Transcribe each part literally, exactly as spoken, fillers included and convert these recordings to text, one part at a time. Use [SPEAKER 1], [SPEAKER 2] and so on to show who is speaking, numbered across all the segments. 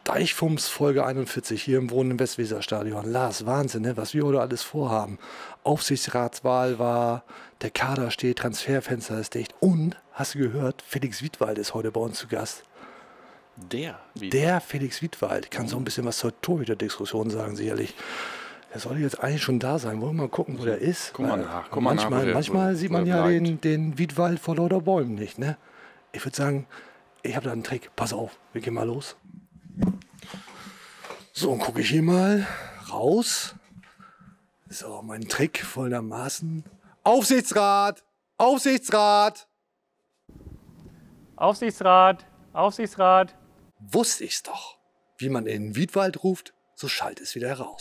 [SPEAKER 1] Deichfumms Folge einundvierzig hier im Wohnen im Westweserstadion. Lars, Wahnsinn, ne? Was wir heute alles vorhaben. Aufsichtsratswahl war, der Kader steht, Transferfenster ist dicht. Und, hast du gehört, Felix Wiedwald ist heute bei uns zu Gast.
[SPEAKER 2] Der? Wie?
[SPEAKER 1] Der Felix Wiedwald. Kann so ein bisschen was zur Torhüter-Diskussion sagen, sicherlich. Der sollte jetzt eigentlich schon da sein. Wollen wir mal gucken, wo der ist?
[SPEAKER 2] Guck mal nach. Guck mal
[SPEAKER 1] manchmal
[SPEAKER 2] nach, wo der-
[SPEAKER 1] manchmal
[SPEAKER 2] wo-
[SPEAKER 1] sieht
[SPEAKER 2] wo
[SPEAKER 1] man
[SPEAKER 2] der
[SPEAKER 1] ja
[SPEAKER 2] bleibt.
[SPEAKER 1] den, den Wiedwald vor lauter Bäumen nicht, ne? Ich würde sagen, ich habe da einen Trick. Pass auf, wir gehen mal los. So, und gucke ich hier mal raus. So, mein Trick folgendermaßen. Aufsichtsrat! Aufsichtsrat!
[SPEAKER 3] Aufsichtsrat, Aufsichtsrat.
[SPEAKER 1] Wusste ich's doch. Wie man in den Wiedwald ruft, so schallt es wieder heraus.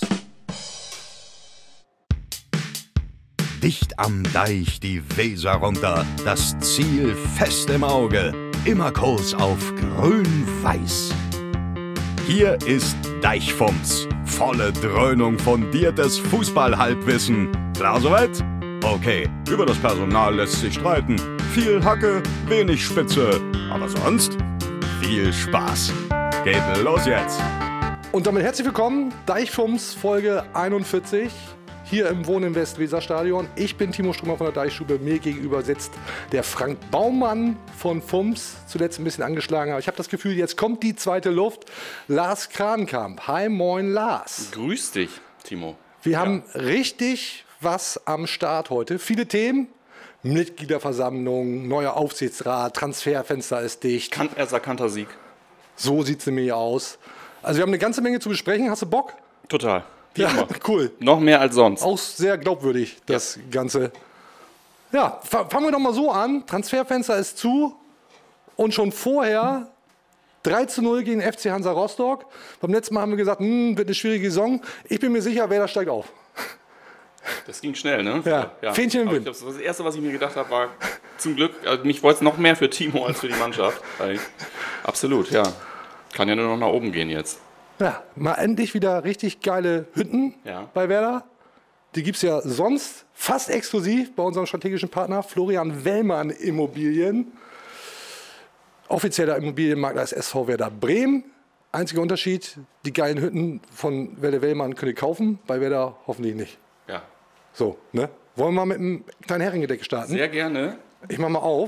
[SPEAKER 4] Dicht am Deich die Weser runter, das Ziel fest im Auge, immer Kurs auf grün-weiß. Hier ist Deichfumms, volle Dröhnung fundiertes Fußball-Halbwissen. Klar soweit? Okay, über das Personal lässt sich streiten. Viel Hacke, wenig Spitze, aber sonst viel Spaß. Geht los jetzt!
[SPEAKER 1] Und damit herzlich willkommen, Deichfumms Folge einundvierzig, hier im Wohnen im Westweserstadion. Ich bin Timo Strömer von der Deichstube, mir gegenüber sitzt der Frank Baumann von Fumms, zuletzt ein bisschen angeschlagen, aber ich habe das Gefühl, jetzt kommt die zweite Luft. Lars Krankamp. Hi, moin Lars.
[SPEAKER 2] Grüß dich, Timo.
[SPEAKER 1] Wir
[SPEAKER 2] Ja.
[SPEAKER 1] haben richtig was am Start heute, viele Themen. Mitgliederversammlung, neuer Aufsichtsrat, Transferfenster ist dicht.
[SPEAKER 2] Kan erster Kantersieg.
[SPEAKER 1] So sieht es nämlich aus. Also wir haben eine ganze Menge zu besprechen. Hast du Bock?
[SPEAKER 2] Total. Wie
[SPEAKER 1] Ja,
[SPEAKER 2] immer.
[SPEAKER 1] cool.
[SPEAKER 2] Noch mehr als sonst.
[SPEAKER 1] Auch sehr glaubwürdig, das Ganze. Ja, fa- fangen wir doch mal so an. Transferfenster ist zu und schon vorher drei zu null gegen F C Hansa Rostock. Beim letzten Mal haben wir gesagt, hm, wird eine schwierige Saison. Ich bin mir sicher, wer da steigt auf.
[SPEAKER 2] Das ging schnell, ne?
[SPEAKER 1] Ja, Fähnchen im
[SPEAKER 2] Aber
[SPEAKER 1] Wind.
[SPEAKER 2] ich glaub, das erste, was ich mir gedacht habe, war zum Glück, also mich wollte es noch mehr für Timo als für die Mannschaft. Weil, absolut, ja. Kann ja nur noch nach oben gehen jetzt.
[SPEAKER 1] Ja, mal endlich wieder richtig geile Hütten
[SPEAKER 2] Ja.
[SPEAKER 1] bei Werder. Die gibt es ja sonst fast exklusiv bei unserem strategischen Partner Florian Wellmann Immobilien. Offizieller Immobilienmakler ist S V Werder Bremen. Einziger Unterschied, die geilen Hütten von Werder Wellmann könnt ihr kaufen, bei Werder hoffentlich nicht.
[SPEAKER 2] Ja.
[SPEAKER 1] So, ne? Wollen wir mal mit einem kleinen Herrengedeck starten?
[SPEAKER 2] Sehr gerne.
[SPEAKER 1] Ich mach mal auf.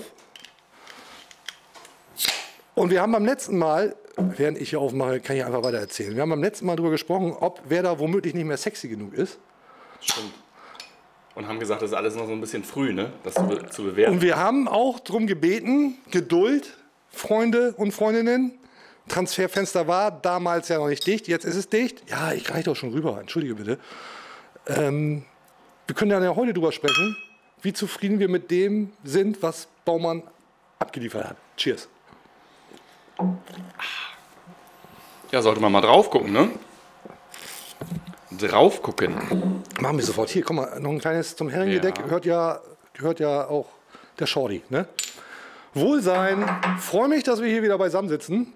[SPEAKER 1] Und wir haben beim letzten Mal, während ich hier aufmache, kann ich einfach weiter erzählen. Wir haben beim letzten Mal darüber gesprochen, ob Werder womöglich nicht mehr sexy genug ist.
[SPEAKER 2] Stimmt. Und haben gesagt, das ist alles noch so ein bisschen früh, ne? Das zu, be zu bewerten.
[SPEAKER 1] Und wir haben auch darum gebeten, Geduld, Freunde und Freundinnen. Transferfenster war damals ja noch nicht dicht, jetzt ist es dicht. Ja, ich reiche doch schon rüber, entschuldige bitte. Ähm, wir können ja heute drüber sprechen, wie zufrieden wir mit dem sind, was Baumann abgeliefert hat. Cheers.
[SPEAKER 2] Ja, sollte man mal drauf gucken, ne? Drauf gucken.
[SPEAKER 1] Machen wir sofort. Hier, guck mal, noch ein kleines zum Herrengedeck.
[SPEAKER 2] Ja.
[SPEAKER 1] Hört ja, hört ja auch der Shorty, ne? Wohlsein. Freue mich, dass wir hier wieder beisammen sitzen.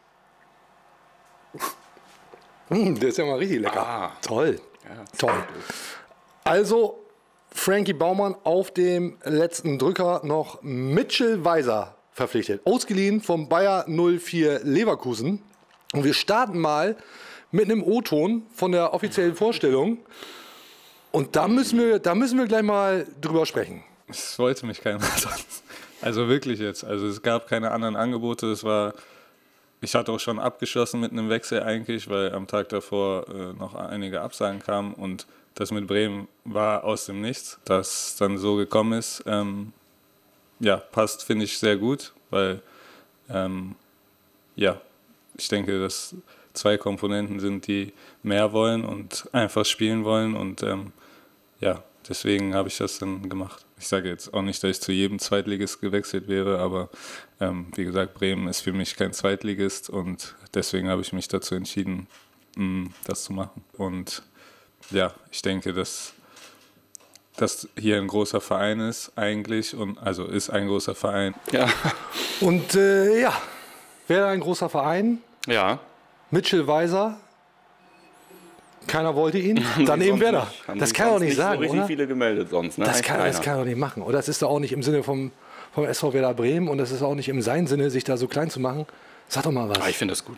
[SPEAKER 1] Hm, der ist ja mal richtig lecker.
[SPEAKER 2] Ah.
[SPEAKER 1] Toll.
[SPEAKER 2] Ja,
[SPEAKER 1] Toll. Also, Frankie Baumann auf dem letzten Drücker noch Mitchell Weiser verpflichtet. Ausgeliehen vom Bayer null vier Leverkusen. Und wir starten mal mit einem O-Ton von der offiziellen Vorstellung. Und da müssen wir, da müssen wir gleich mal drüber sprechen.
[SPEAKER 5] Es wollte mich keiner sagen. Also wirklich jetzt. Also es gab keine anderen Angebote. Es war, ich hatte auch schon abgeschlossen mit einem Wechsel eigentlich, weil am Tag davor äh, noch einige Absagen kamen und das mit Bremen war aus dem Nichts. Dass dann so gekommen ist, ähm, ja, passt, finde ich, sehr gut, weil ähm, ja, ich denke, dass zwei Komponenten sind, die mehr wollen und einfach spielen wollen und ähm, ja, deswegen habe ich das dann gemacht. Ich sage jetzt auch nicht, dass ich zu jedem Zweitligist gewechselt wäre, aber ähm, wie gesagt, Bremen ist für mich kein Zweitligist und deswegen habe ich mich dazu entschieden, mh, das zu machen. Und ja, ich denke, dass das hier ein großer Verein ist eigentlich und also ist ein großer Verein.
[SPEAKER 2] Ja.
[SPEAKER 1] Und äh, ja, wäre ein großer Verein.
[SPEAKER 2] Ja.
[SPEAKER 1] Mitchell Weiser. Keiner wollte ihn. Dann eben
[SPEAKER 2] Sonst
[SPEAKER 1] Werder.
[SPEAKER 2] nicht. Haben
[SPEAKER 1] Das
[SPEAKER 2] sich
[SPEAKER 1] kann er doch
[SPEAKER 2] sonst
[SPEAKER 1] nicht
[SPEAKER 2] so
[SPEAKER 1] sagen,
[SPEAKER 2] richtig
[SPEAKER 1] oder?
[SPEAKER 2] viele gemeldet sonst, ne?
[SPEAKER 1] Das
[SPEAKER 2] Eigentlich
[SPEAKER 1] kann, das
[SPEAKER 2] keiner.
[SPEAKER 1] kann er doch nicht machen. Und das ist doch auch nicht im Sinne vom, vom S V Werder Bremen und das ist auch nicht im seinen Sinne, sich da so klein zu machen. Sag doch mal was.
[SPEAKER 2] Ah, ich finde das gut.
[SPEAKER 1] Du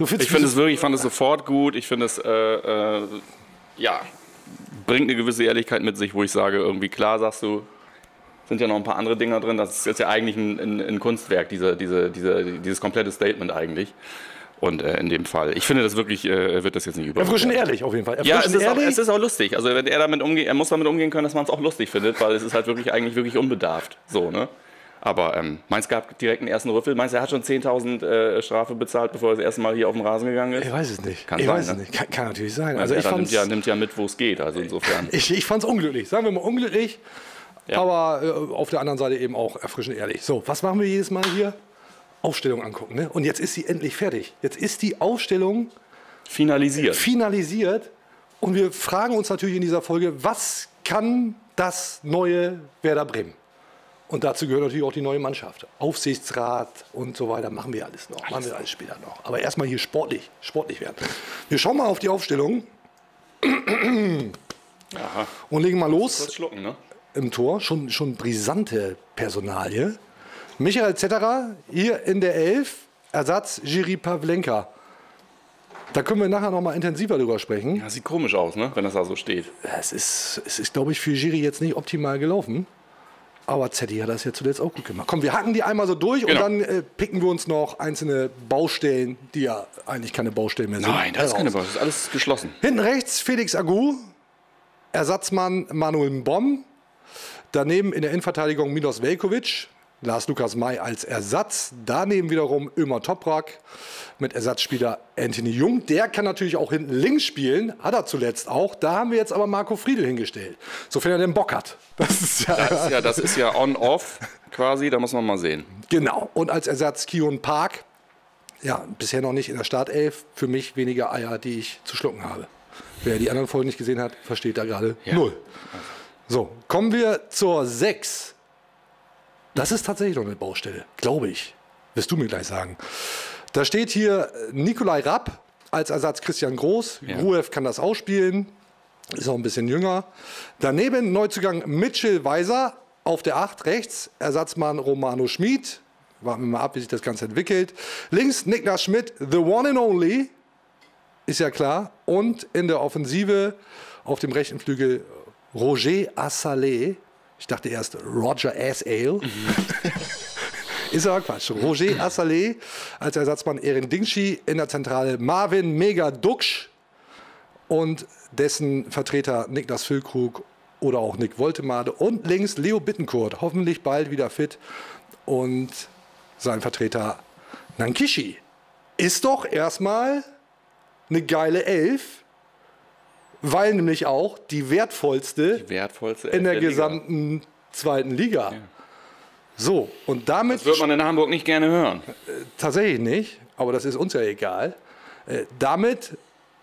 [SPEAKER 1] Du findest
[SPEAKER 2] Ich finde es wirklich, ich fand es sofort gut. Ich finde es, äh, äh, ja, bringt eine gewisse Ehrlichkeit mit sich, wo ich sage, irgendwie klar, sagst du, sind ja noch ein paar andere Dinger drin. Das ist jetzt ja eigentlich ein, ein, ein Kunstwerk, diese, diese, diese, dieses komplette Statement eigentlich. Und äh, in dem Fall, ich finde das wirklich, äh, wird das jetzt nicht über.
[SPEAKER 1] Erfrischend ehrlich auf jeden Fall.
[SPEAKER 2] Ja, es ist, auch,
[SPEAKER 1] ehrlich.
[SPEAKER 2] es ist auch lustig. Also wenn er damit umgeht, er muss damit umgehen können, dass man es auch lustig findet, weil es ist halt wirklich eigentlich wirklich unbedarft. So, ne? Aber ähm, Mainz gab direkt einen ersten Rüffel. Meinst du, er hat schon zehntausend äh, Strafe bezahlt, bevor er das erste Mal hier auf den Rasen gegangen ist?
[SPEAKER 1] Ich weiß es nicht.
[SPEAKER 2] Kann
[SPEAKER 1] ich
[SPEAKER 2] sein,
[SPEAKER 1] weiß
[SPEAKER 2] ne?
[SPEAKER 1] es nicht. Kann, kann natürlich sein.
[SPEAKER 2] Also,
[SPEAKER 1] Also ich
[SPEAKER 2] er
[SPEAKER 1] fand's,
[SPEAKER 2] nimmt, ja, nimmt ja mit, wo es geht. Also insofern.
[SPEAKER 1] ich, ich fand es unglücklich. Sagen wir mal unglücklich.
[SPEAKER 2] Ja.
[SPEAKER 1] Aber äh, auf der anderen Seite eben auch erfrischend ehrlich. So, was machen wir jedes Mal hier? Aufstellung angucken. Ne? Und jetzt ist sie endlich fertig. Jetzt ist die Aufstellung
[SPEAKER 2] Finalisiert.
[SPEAKER 1] finalisiert. Und wir fragen uns natürlich in dieser Folge, was kann das neue Werder Bremen? Und dazu gehört natürlich auch die neue Mannschaft. Aufsichtsrat und so weiter machen wir alles noch. Alles. Machen wir alles später noch. Aber erstmal hier sportlich, sportlich werden. Wir schauen mal auf die Aufstellung
[SPEAKER 2] Aha.
[SPEAKER 1] und legen mal los.
[SPEAKER 2] Kurz schlucken, ne?
[SPEAKER 1] Im Tor. Schon, schon brisante Personalie. Michael Zetterer hier in der Elf. Ersatz Jiří Pavlenka. Da können wir nachher noch mal intensiver drüber sprechen.
[SPEAKER 2] Ja, sieht komisch aus, ne? Wenn das da so steht.
[SPEAKER 1] Es ist, es ist glaube ich, für Jiří jetzt nicht optimal gelaufen. Aber Zetti hat das ja zuletzt auch gut gemacht. Komm, wir hacken die einmal so durch
[SPEAKER 2] Genau.
[SPEAKER 1] und dann äh, picken wir uns noch einzelne Baustellen, die ja eigentlich keine Baustellen mehr sind.
[SPEAKER 2] Nein, das ist
[SPEAKER 1] heraus.
[SPEAKER 2] keine Baustelle. Das ist alles geschlossen.
[SPEAKER 1] Hinten rechts Felix Agu, Ersatzmann Manuel Mbom. Daneben in der Innenverteidigung Milos Veljković, Lars Lukas May als Ersatz. Daneben wiederum Ömer Toprak mit Ersatzspieler Anthony Jung. Der kann natürlich auch hinten links spielen, hat er zuletzt auch. Da haben wir jetzt aber Marco Friedl hingestellt, sofern er den Bock hat. Das ist ja,
[SPEAKER 2] Das ist ja, das ist ja on-off quasi, da muss man mal sehen.
[SPEAKER 1] genau. Und als Ersatz Kion Park. Ja, bisher noch nicht in der Startelf. Für mich weniger Eier, die ich zu schlucken habe. Wer die anderen Folgen nicht gesehen hat, versteht da gerade
[SPEAKER 2] Ja.
[SPEAKER 1] null. So, kommen wir zur sechs. Das ist tatsächlich noch eine Baustelle, glaube ich. Wirst du mir gleich sagen. Da steht hier Nikolai Rapp als Ersatz Christian Groß.
[SPEAKER 2] Ja.
[SPEAKER 1] Gruev kann das ausspielen, ist auch ein bisschen jünger. Daneben Neuzugang Mitchell Weiser auf der acht rechts, Ersatzmann Romano Schmid. Warten wir mal ab, wie sich das Ganze entwickelt. Links Niklas Schmidt, the one and only, ist ja klar. Und in der Offensive auf dem rechten Flügel Roger Assalé. Ich dachte erst Roger Asale. Ist aber Quatsch. Roger Assalé als Ersatzmann Erin Dingschi, in der Zentrale Marvin Mega Duksch und dessen Vertreter Niklas Füllkrug oder auch Nick Woltemade und links Leo Bittencourt, hoffentlich bald wieder fit, und sein Vertreter Nankishi. Ist doch erstmal eine geile Elf, weil nämlich auch die wertvollste
[SPEAKER 2] Die wertvollste
[SPEAKER 1] in der
[SPEAKER 2] Elf der Liga.
[SPEAKER 1] gesamten zweiten Liga. So, und damit
[SPEAKER 2] Das wird man in Hamburg nicht gerne hören.
[SPEAKER 1] tatsächlich nicht, aber das ist uns ja egal. Äh, damit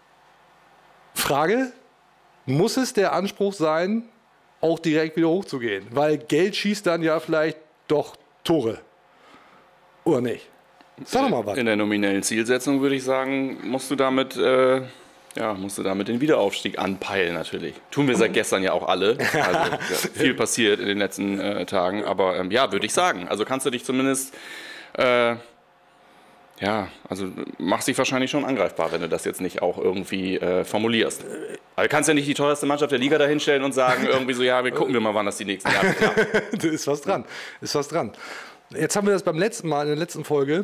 [SPEAKER 1] Frage, muss es der Anspruch sein, auch direkt wieder hochzugehen? Weil Geld schießt dann ja vielleicht doch Tore. Oder nicht? Sag doch mal was.
[SPEAKER 2] In der nominellen Zielsetzung würde ich sagen, musst du damit, äh, ja, musst du damit den Wiederaufstieg anpeilen natürlich. Tun wir seit gestern ja auch alle. Also, ja, viel passiert in den letzten äh, Tagen, aber ähm, ja, würde ich sagen. Also kannst du dich zumindest, äh, ja, also machst dich wahrscheinlich schon angreifbar, wenn du das jetzt nicht auch irgendwie äh, formulierst. Aber du kannst ja nicht die teuerste Mannschaft der Liga dahinstellen und sagen irgendwie so, ja, wir gucken wir mal, wann das die nächsten Jahre klappt.
[SPEAKER 1] Da ist was dran. Ist was dran. Jetzt haben wir das beim letzten Mal, in der letzten Folge,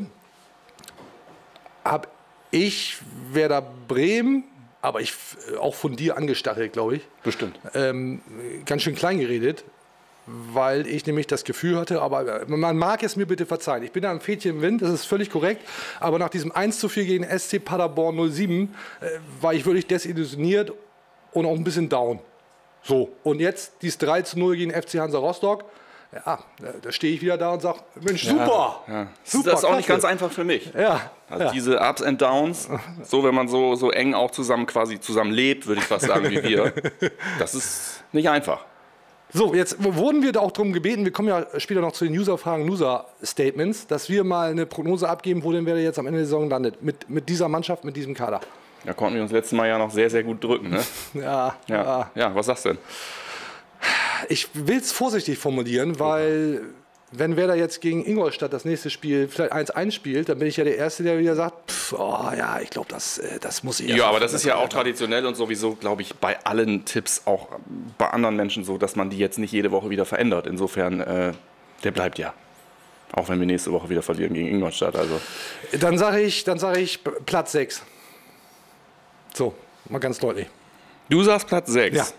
[SPEAKER 1] habe ich Werder Bremen, aber ich auch von dir angestachelt, glaube ich,
[SPEAKER 2] Bestimmt.
[SPEAKER 1] ähm, ganz schön klein geredet, weil ich nämlich das Gefühl hatte, aber man mag es mir bitte verzeihen, ich bin da ein Fädchen im Wind, das ist völlig korrekt, aber nach diesem eins zu vier gegen S C Paderborn null sieben äh, war ich wirklich desillusioniert und auch ein bisschen down. So, und jetzt dieses drei zu null gegen F C Hansa Rostock, ja, da, da stehe ich wieder da und sage, Mensch, super,
[SPEAKER 2] Ja.
[SPEAKER 1] super,
[SPEAKER 2] Das ist auch nicht
[SPEAKER 1] klasse.
[SPEAKER 2] ganz einfach für mich.
[SPEAKER 1] Ja,
[SPEAKER 2] Also
[SPEAKER 1] ja.
[SPEAKER 2] diese Ups and Downs, so wenn man so, so eng auch zusammen quasi zusammen lebt, würde ich fast sagen, wie wir, das ist nicht einfach.
[SPEAKER 1] So, jetzt wurden wir da auch darum gebeten, wir kommen ja später noch zu den User-Fragen, User-Statements, dass wir mal eine Prognose abgeben, wo denn wer jetzt am Ende der Saison landet, mit, mit dieser Mannschaft, mit diesem Kader.
[SPEAKER 2] Da konnten wir uns letztes Mal ja noch sehr, sehr gut drücken. Ne?
[SPEAKER 1] Ja,
[SPEAKER 2] Ja.
[SPEAKER 1] ja.
[SPEAKER 2] ja, was sagst du denn?
[SPEAKER 1] Ich will es vorsichtig formulieren, weil wenn Werder jetzt gegen Ingolstadt das nächste Spiel vielleicht eins eins spielt, dann bin ich ja der Erste, der wieder sagt, pff, oh ja, ich glaube, das, äh, das muss ich.
[SPEAKER 2] Ja, aber das ist ja auch traditionell und sowieso, glaube ich, bei allen Tipps, auch bei anderen Menschen so, dass man die jetzt nicht jede Woche wieder verändert. Insofern, äh, der bleibt ja. Auch wenn wir nächste Woche wieder verlieren gegen Ingolstadt. Also.
[SPEAKER 1] Dann sage ich, dann sage ich Platz sechs. So, mal ganz deutlich.
[SPEAKER 2] Du sagst Platz sechs?
[SPEAKER 1] Ja.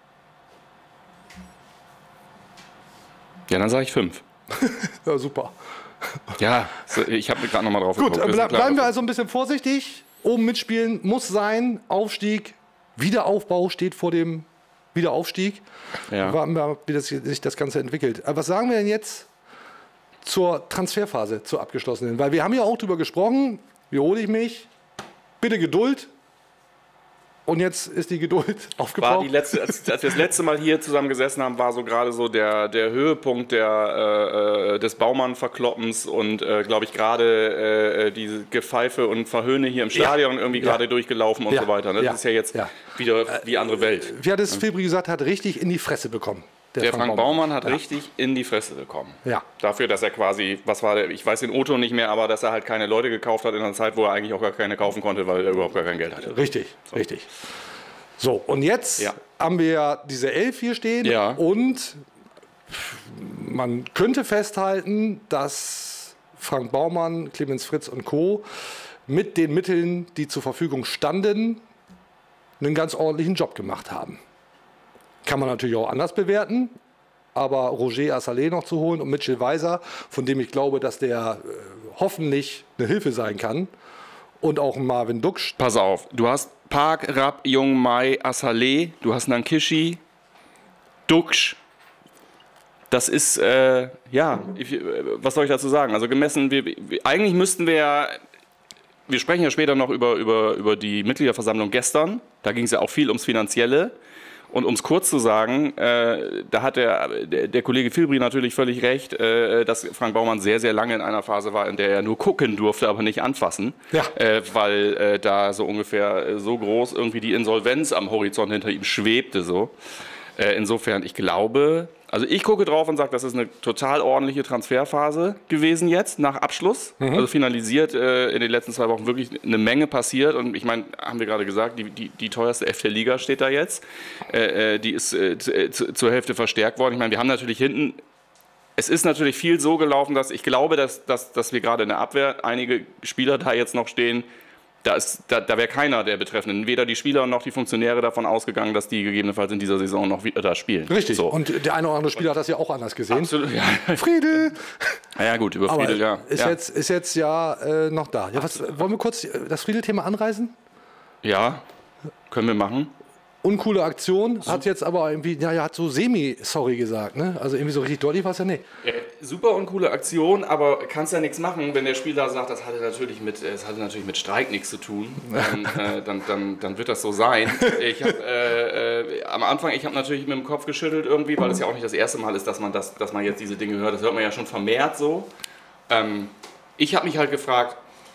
[SPEAKER 2] Ja, dann sage ich fünf.
[SPEAKER 1] Ja, super.
[SPEAKER 2] Ja, so, ich habe gerade nochmal drauf
[SPEAKER 1] Gut,
[SPEAKER 2] geguckt.
[SPEAKER 1] ble bleiben wir also ein bisschen vorsichtig. Oben mitspielen muss sein. Aufstieg, Wiederaufbau steht vor dem Wiederaufstieg.
[SPEAKER 2] Ja.
[SPEAKER 1] Warten wir, wie das, sich das Ganze entwickelt. Aber was sagen wir denn jetzt zur Transferphase, zur abgeschlossenen? Weil wir haben ja auch drüber gesprochen, wiederhole ich mich, bitte Geduld. Und jetzt ist die Geduld
[SPEAKER 2] War
[SPEAKER 1] aufgebraucht.
[SPEAKER 2] die letzte, als, als wir das letzte Mal hier zusammen gesessen haben, war so gerade so der, der Höhepunkt der, äh, des Baumann-Verkloppens und, äh, glaube ich, gerade äh, diese Gepfeife und Verhöhne hier im Stadion
[SPEAKER 1] Ja.
[SPEAKER 2] irgendwie
[SPEAKER 1] Ja.
[SPEAKER 2] gerade durchgelaufen und
[SPEAKER 1] Ja.
[SPEAKER 2] so weiter. Ne? Das
[SPEAKER 1] Ja.
[SPEAKER 2] ist ja jetzt
[SPEAKER 1] Ja.
[SPEAKER 2] wieder die andere Welt.
[SPEAKER 1] Wie hat es Febri gesagt, hat richtig in die Fresse bekommen.
[SPEAKER 2] Der Frank Baumann hat
[SPEAKER 1] Ja.
[SPEAKER 2] richtig in die Fresse bekommen.
[SPEAKER 1] Ja.
[SPEAKER 2] Dafür, dass er quasi, was war der, ich weiß den Otto nicht mehr, aber dass er halt keine Leute gekauft hat in einer Zeit, wo er eigentlich auch gar keine kaufen konnte, weil er überhaupt gar kein Geld hatte.
[SPEAKER 1] Richtig, richtig. So, und jetzt
[SPEAKER 2] Ja.
[SPEAKER 1] haben wir ja diese Elf hier stehen
[SPEAKER 2] Ja.
[SPEAKER 1] und man könnte festhalten, dass Frank Baumann, Clemens Fritz und Co. mit den Mitteln, die zur Verfügung standen, einen ganz ordentlichen Job gemacht haben. Kann man natürlich auch anders bewerten, aber Roger Assalé noch zu holen und Mitchell Weiser, von dem ich glaube, dass der äh, hoffentlich eine Hilfe sein kann, und auch Marvin Duksch.
[SPEAKER 2] Pass auf, du hast Park, Rapp, Jung, Mai, Assalé, du hast Nankishi, Duksch. Das ist, äh, ja, ich, äh, was soll ich dazu sagen? Also gemessen, wir, wir, eigentlich müssten wir ja, wir sprechen ja später noch über, über, über die Mitgliederversammlung gestern, da ging es ja auch viel ums Finanzielle. Und um es kurz zu sagen, äh, da hat der, der, der Kollege Filbri natürlich völlig recht, äh, dass Frank Baumann sehr, sehr lange in einer Phase war, in der er nur gucken durfte, aber nicht anfassen.
[SPEAKER 1] Ja.
[SPEAKER 2] Äh, weil äh, da so ungefähr äh, so groß irgendwie die Insolvenz am Horizont hinter ihm schwebte. So. Äh, insofern, ich glaube, also ich gucke drauf und sage, das ist eine total ordentliche Transferphase gewesen jetzt nach Abschluss. Mhm. Also finalisiert äh, in den letzten zwei Wochen wirklich eine Menge passiert. Und ich meine, haben wir gerade gesagt, die, die, die teuerste Elf der Liga steht da jetzt. Äh, die ist äh, zu, zur Hälfte verstärkt worden. Ich meine, wir haben natürlich hinten, es ist natürlich viel so gelaufen, dass ich glaube, dass, dass, dass wir gerade in der Abwehr einige Spieler da jetzt noch stehen. Da, ist, da, da wäre keiner der Betreffenden, weder die Spieler noch die Funktionäre davon ausgegangen, dass die gegebenenfalls in dieser Saison noch wieder da spielen.
[SPEAKER 1] Richtig.
[SPEAKER 2] So.
[SPEAKER 1] Und der eine oder andere Spieler hat das ja auch anders gesehen.
[SPEAKER 2] Absolut, ja.
[SPEAKER 1] Friedel!
[SPEAKER 2] Ja gut, über
[SPEAKER 1] Aber
[SPEAKER 2] Friedel, ja.
[SPEAKER 1] Ist,
[SPEAKER 2] ja.
[SPEAKER 1] Jetzt, ist jetzt ja äh, noch da. Ja, was, wollen wir kurz das Friedel-Thema anreißen?
[SPEAKER 2] Ja, können wir machen.
[SPEAKER 1] Uncoole Aktion, hat jetzt aber irgendwie, ja, ja, hat so semi-sorry gesagt, ne? Also irgendwie so richtig deutlich war es ja nicht.
[SPEAKER 2] Ja, super uncoole Aktion, aber kannst ja nichts machen, wenn der Spieler sagt, das hatte natürlich mit, das hatte natürlich mit Streik nichts zu tun. Dann, äh, dann, dann, dann wird das so sein. Ich hab, äh, äh, am Anfang, ich habe natürlich mit dem Kopf geschüttelt irgendwie, weil es ja auch nicht das erste Mal ist, dass man, das, dass man jetzt diese Dinge hört. Das hört man ja schon vermehrt so. Ähm, ich habe mich halt gefragt,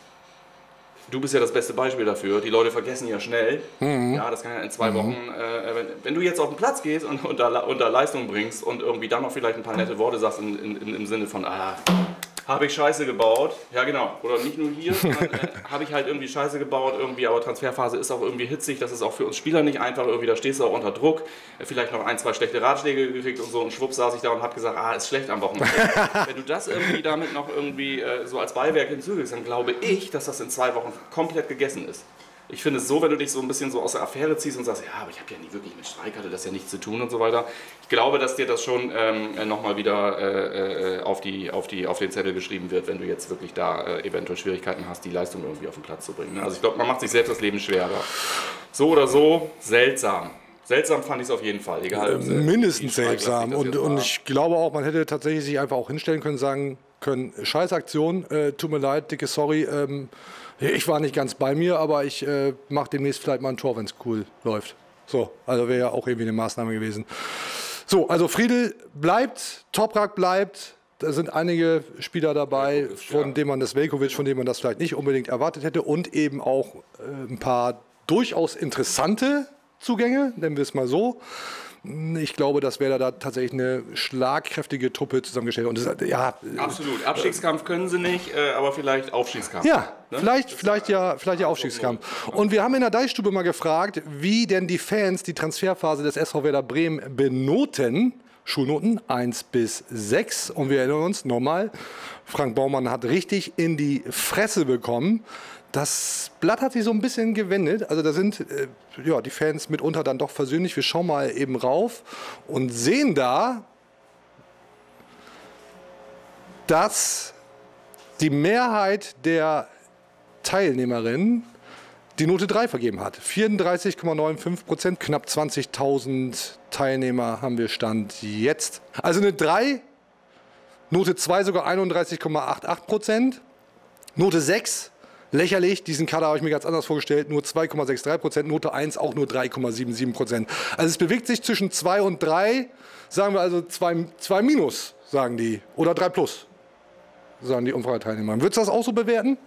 [SPEAKER 2] du bist ja das beste Beispiel dafür. Die Leute vergessen ja schnell. Mhm. Ja, das kann ja in zwei mhm. Wochen, äh, wenn, wenn du jetzt auf den Platz gehst und unter, unter Leistung bringst und irgendwie dann noch vielleicht ein paar nette Worte sagst in, in, im Sinne von, ah, habe ich Scheiße gebaut. Ja, genau. Oder nicht nur hier, sondern äh, habe ich halt irgendwie Scheiße gebaut. Irgendwie, aber Transferphase ist auch irgendwie hitzig. Das ist auch für uns Spieler nicht einfach. Irgendwie, da stehst du auch unter Druck. Vielleicht noch ein, zwei schlechte Ratschläge gekriegt und so. Und schwupps saß ich da und habe gesagt, ah, ist schlecht am Wochenende. Wenn du das irgendwie damit noch irgendwie äh, so als Beiwerk hinzufügst, dann glaube ich, dass das in zwei Wochen komplett gegessen ist. Ich finde es so, wenn du dich so ein bisschen so aus der Affäre ziehst und sagst, ja, aber ich habe ja nie wirklich mit Streik, hatte das ja nichts zu tun und so weiter. Ich glaube, dass dir das schon ähm, nochmal wieder äh, auf, die, auf, die, auf den Zettel geschrieben wird, wenn du jetzt wirklich da äh, eventuell Schwierigkeiten hast, die Leistung irgendwie auf den Platz zu bringen. Also ich glaube, man macht sich selbst das Leben schwerer. So oder so, seltsam. Seltsam fand ich es auf jeden Fall. Egal,
[SPEAKER 1] äh, mindestens seltsam. Und, und ich glaube auch, man hätte tatsächlich sich einfach auch hinstellen können, sagen können, Scheißaktion, äh, tut mir leid, dicke Sorry, ähm, ich war nicht ganz bei mir, aber ich äh, mache demnächst vielleicht mal ein Tor, wenn es cool läuft. So, also wäre ja auch irgendwie eine Maßnahme gewesen. So, also Friedel bleibt, Toprak bleibt. Da sind einige Spieler dabei, von denen man das Veljković, von denen man das vielleicht nicht unbedingt erwartet hätte. Und eben auch äh, ein paar durchaus interessante Zugänge, nennen wir es mal so. Ich glaube, dass Werder da tatsächlich eine schlagkräftige Truppe zusammengestellt hat. Und das, ja,
[SPEAKER 2] Absolut. Abstiegskampf können sie nicht, äh, aber vielleicht Aufstiegskampf.
[SPEAKER 1] Ja, ne? vielleicht, vielleicht, ja, vielleicht ja Aufstiegskampf. Und wir haben in der Deichstube mal gefragt, wie denn die Fans die Transferphase des S V Werder Bremen benoten. Schulnoten eins bis sechs. Und wir erinnern uns nochmal, Frank Baumann hat richtig in die Fresse bekommen. Das Blatt hat sich so ein bisschen gewendet. Also da sind äh, ja, die Fans mitunter dann doch versöhnlich. Wir schauen mal eben rauf und sehen da, dass die Mehrheit der Teilnehmerinnen die Note drei vergeben hat. vierunddreißig Komma fünfundneunzig Prozent, knapp zwanzigtausend Teilnehmer haben wir Stand jetzt. Also eine drei, Note zwei sogar einunddreißig Komma achtundachtzig Prozent, Note sechs, lächerlich, diesen Kader habe ich mir ganz anders vorgestellt, nur zwei Komma dreiundsechzig Prozent, Note eins auch nur drei Komma siebenundsiebzig Prozent. Also es bewegt sich zwischen zwei und drei, sagen wir also zwei minus, sagen die, oder drei plus, sagen die Umfrageteilnehmer. Würdest du das auch so bewerten?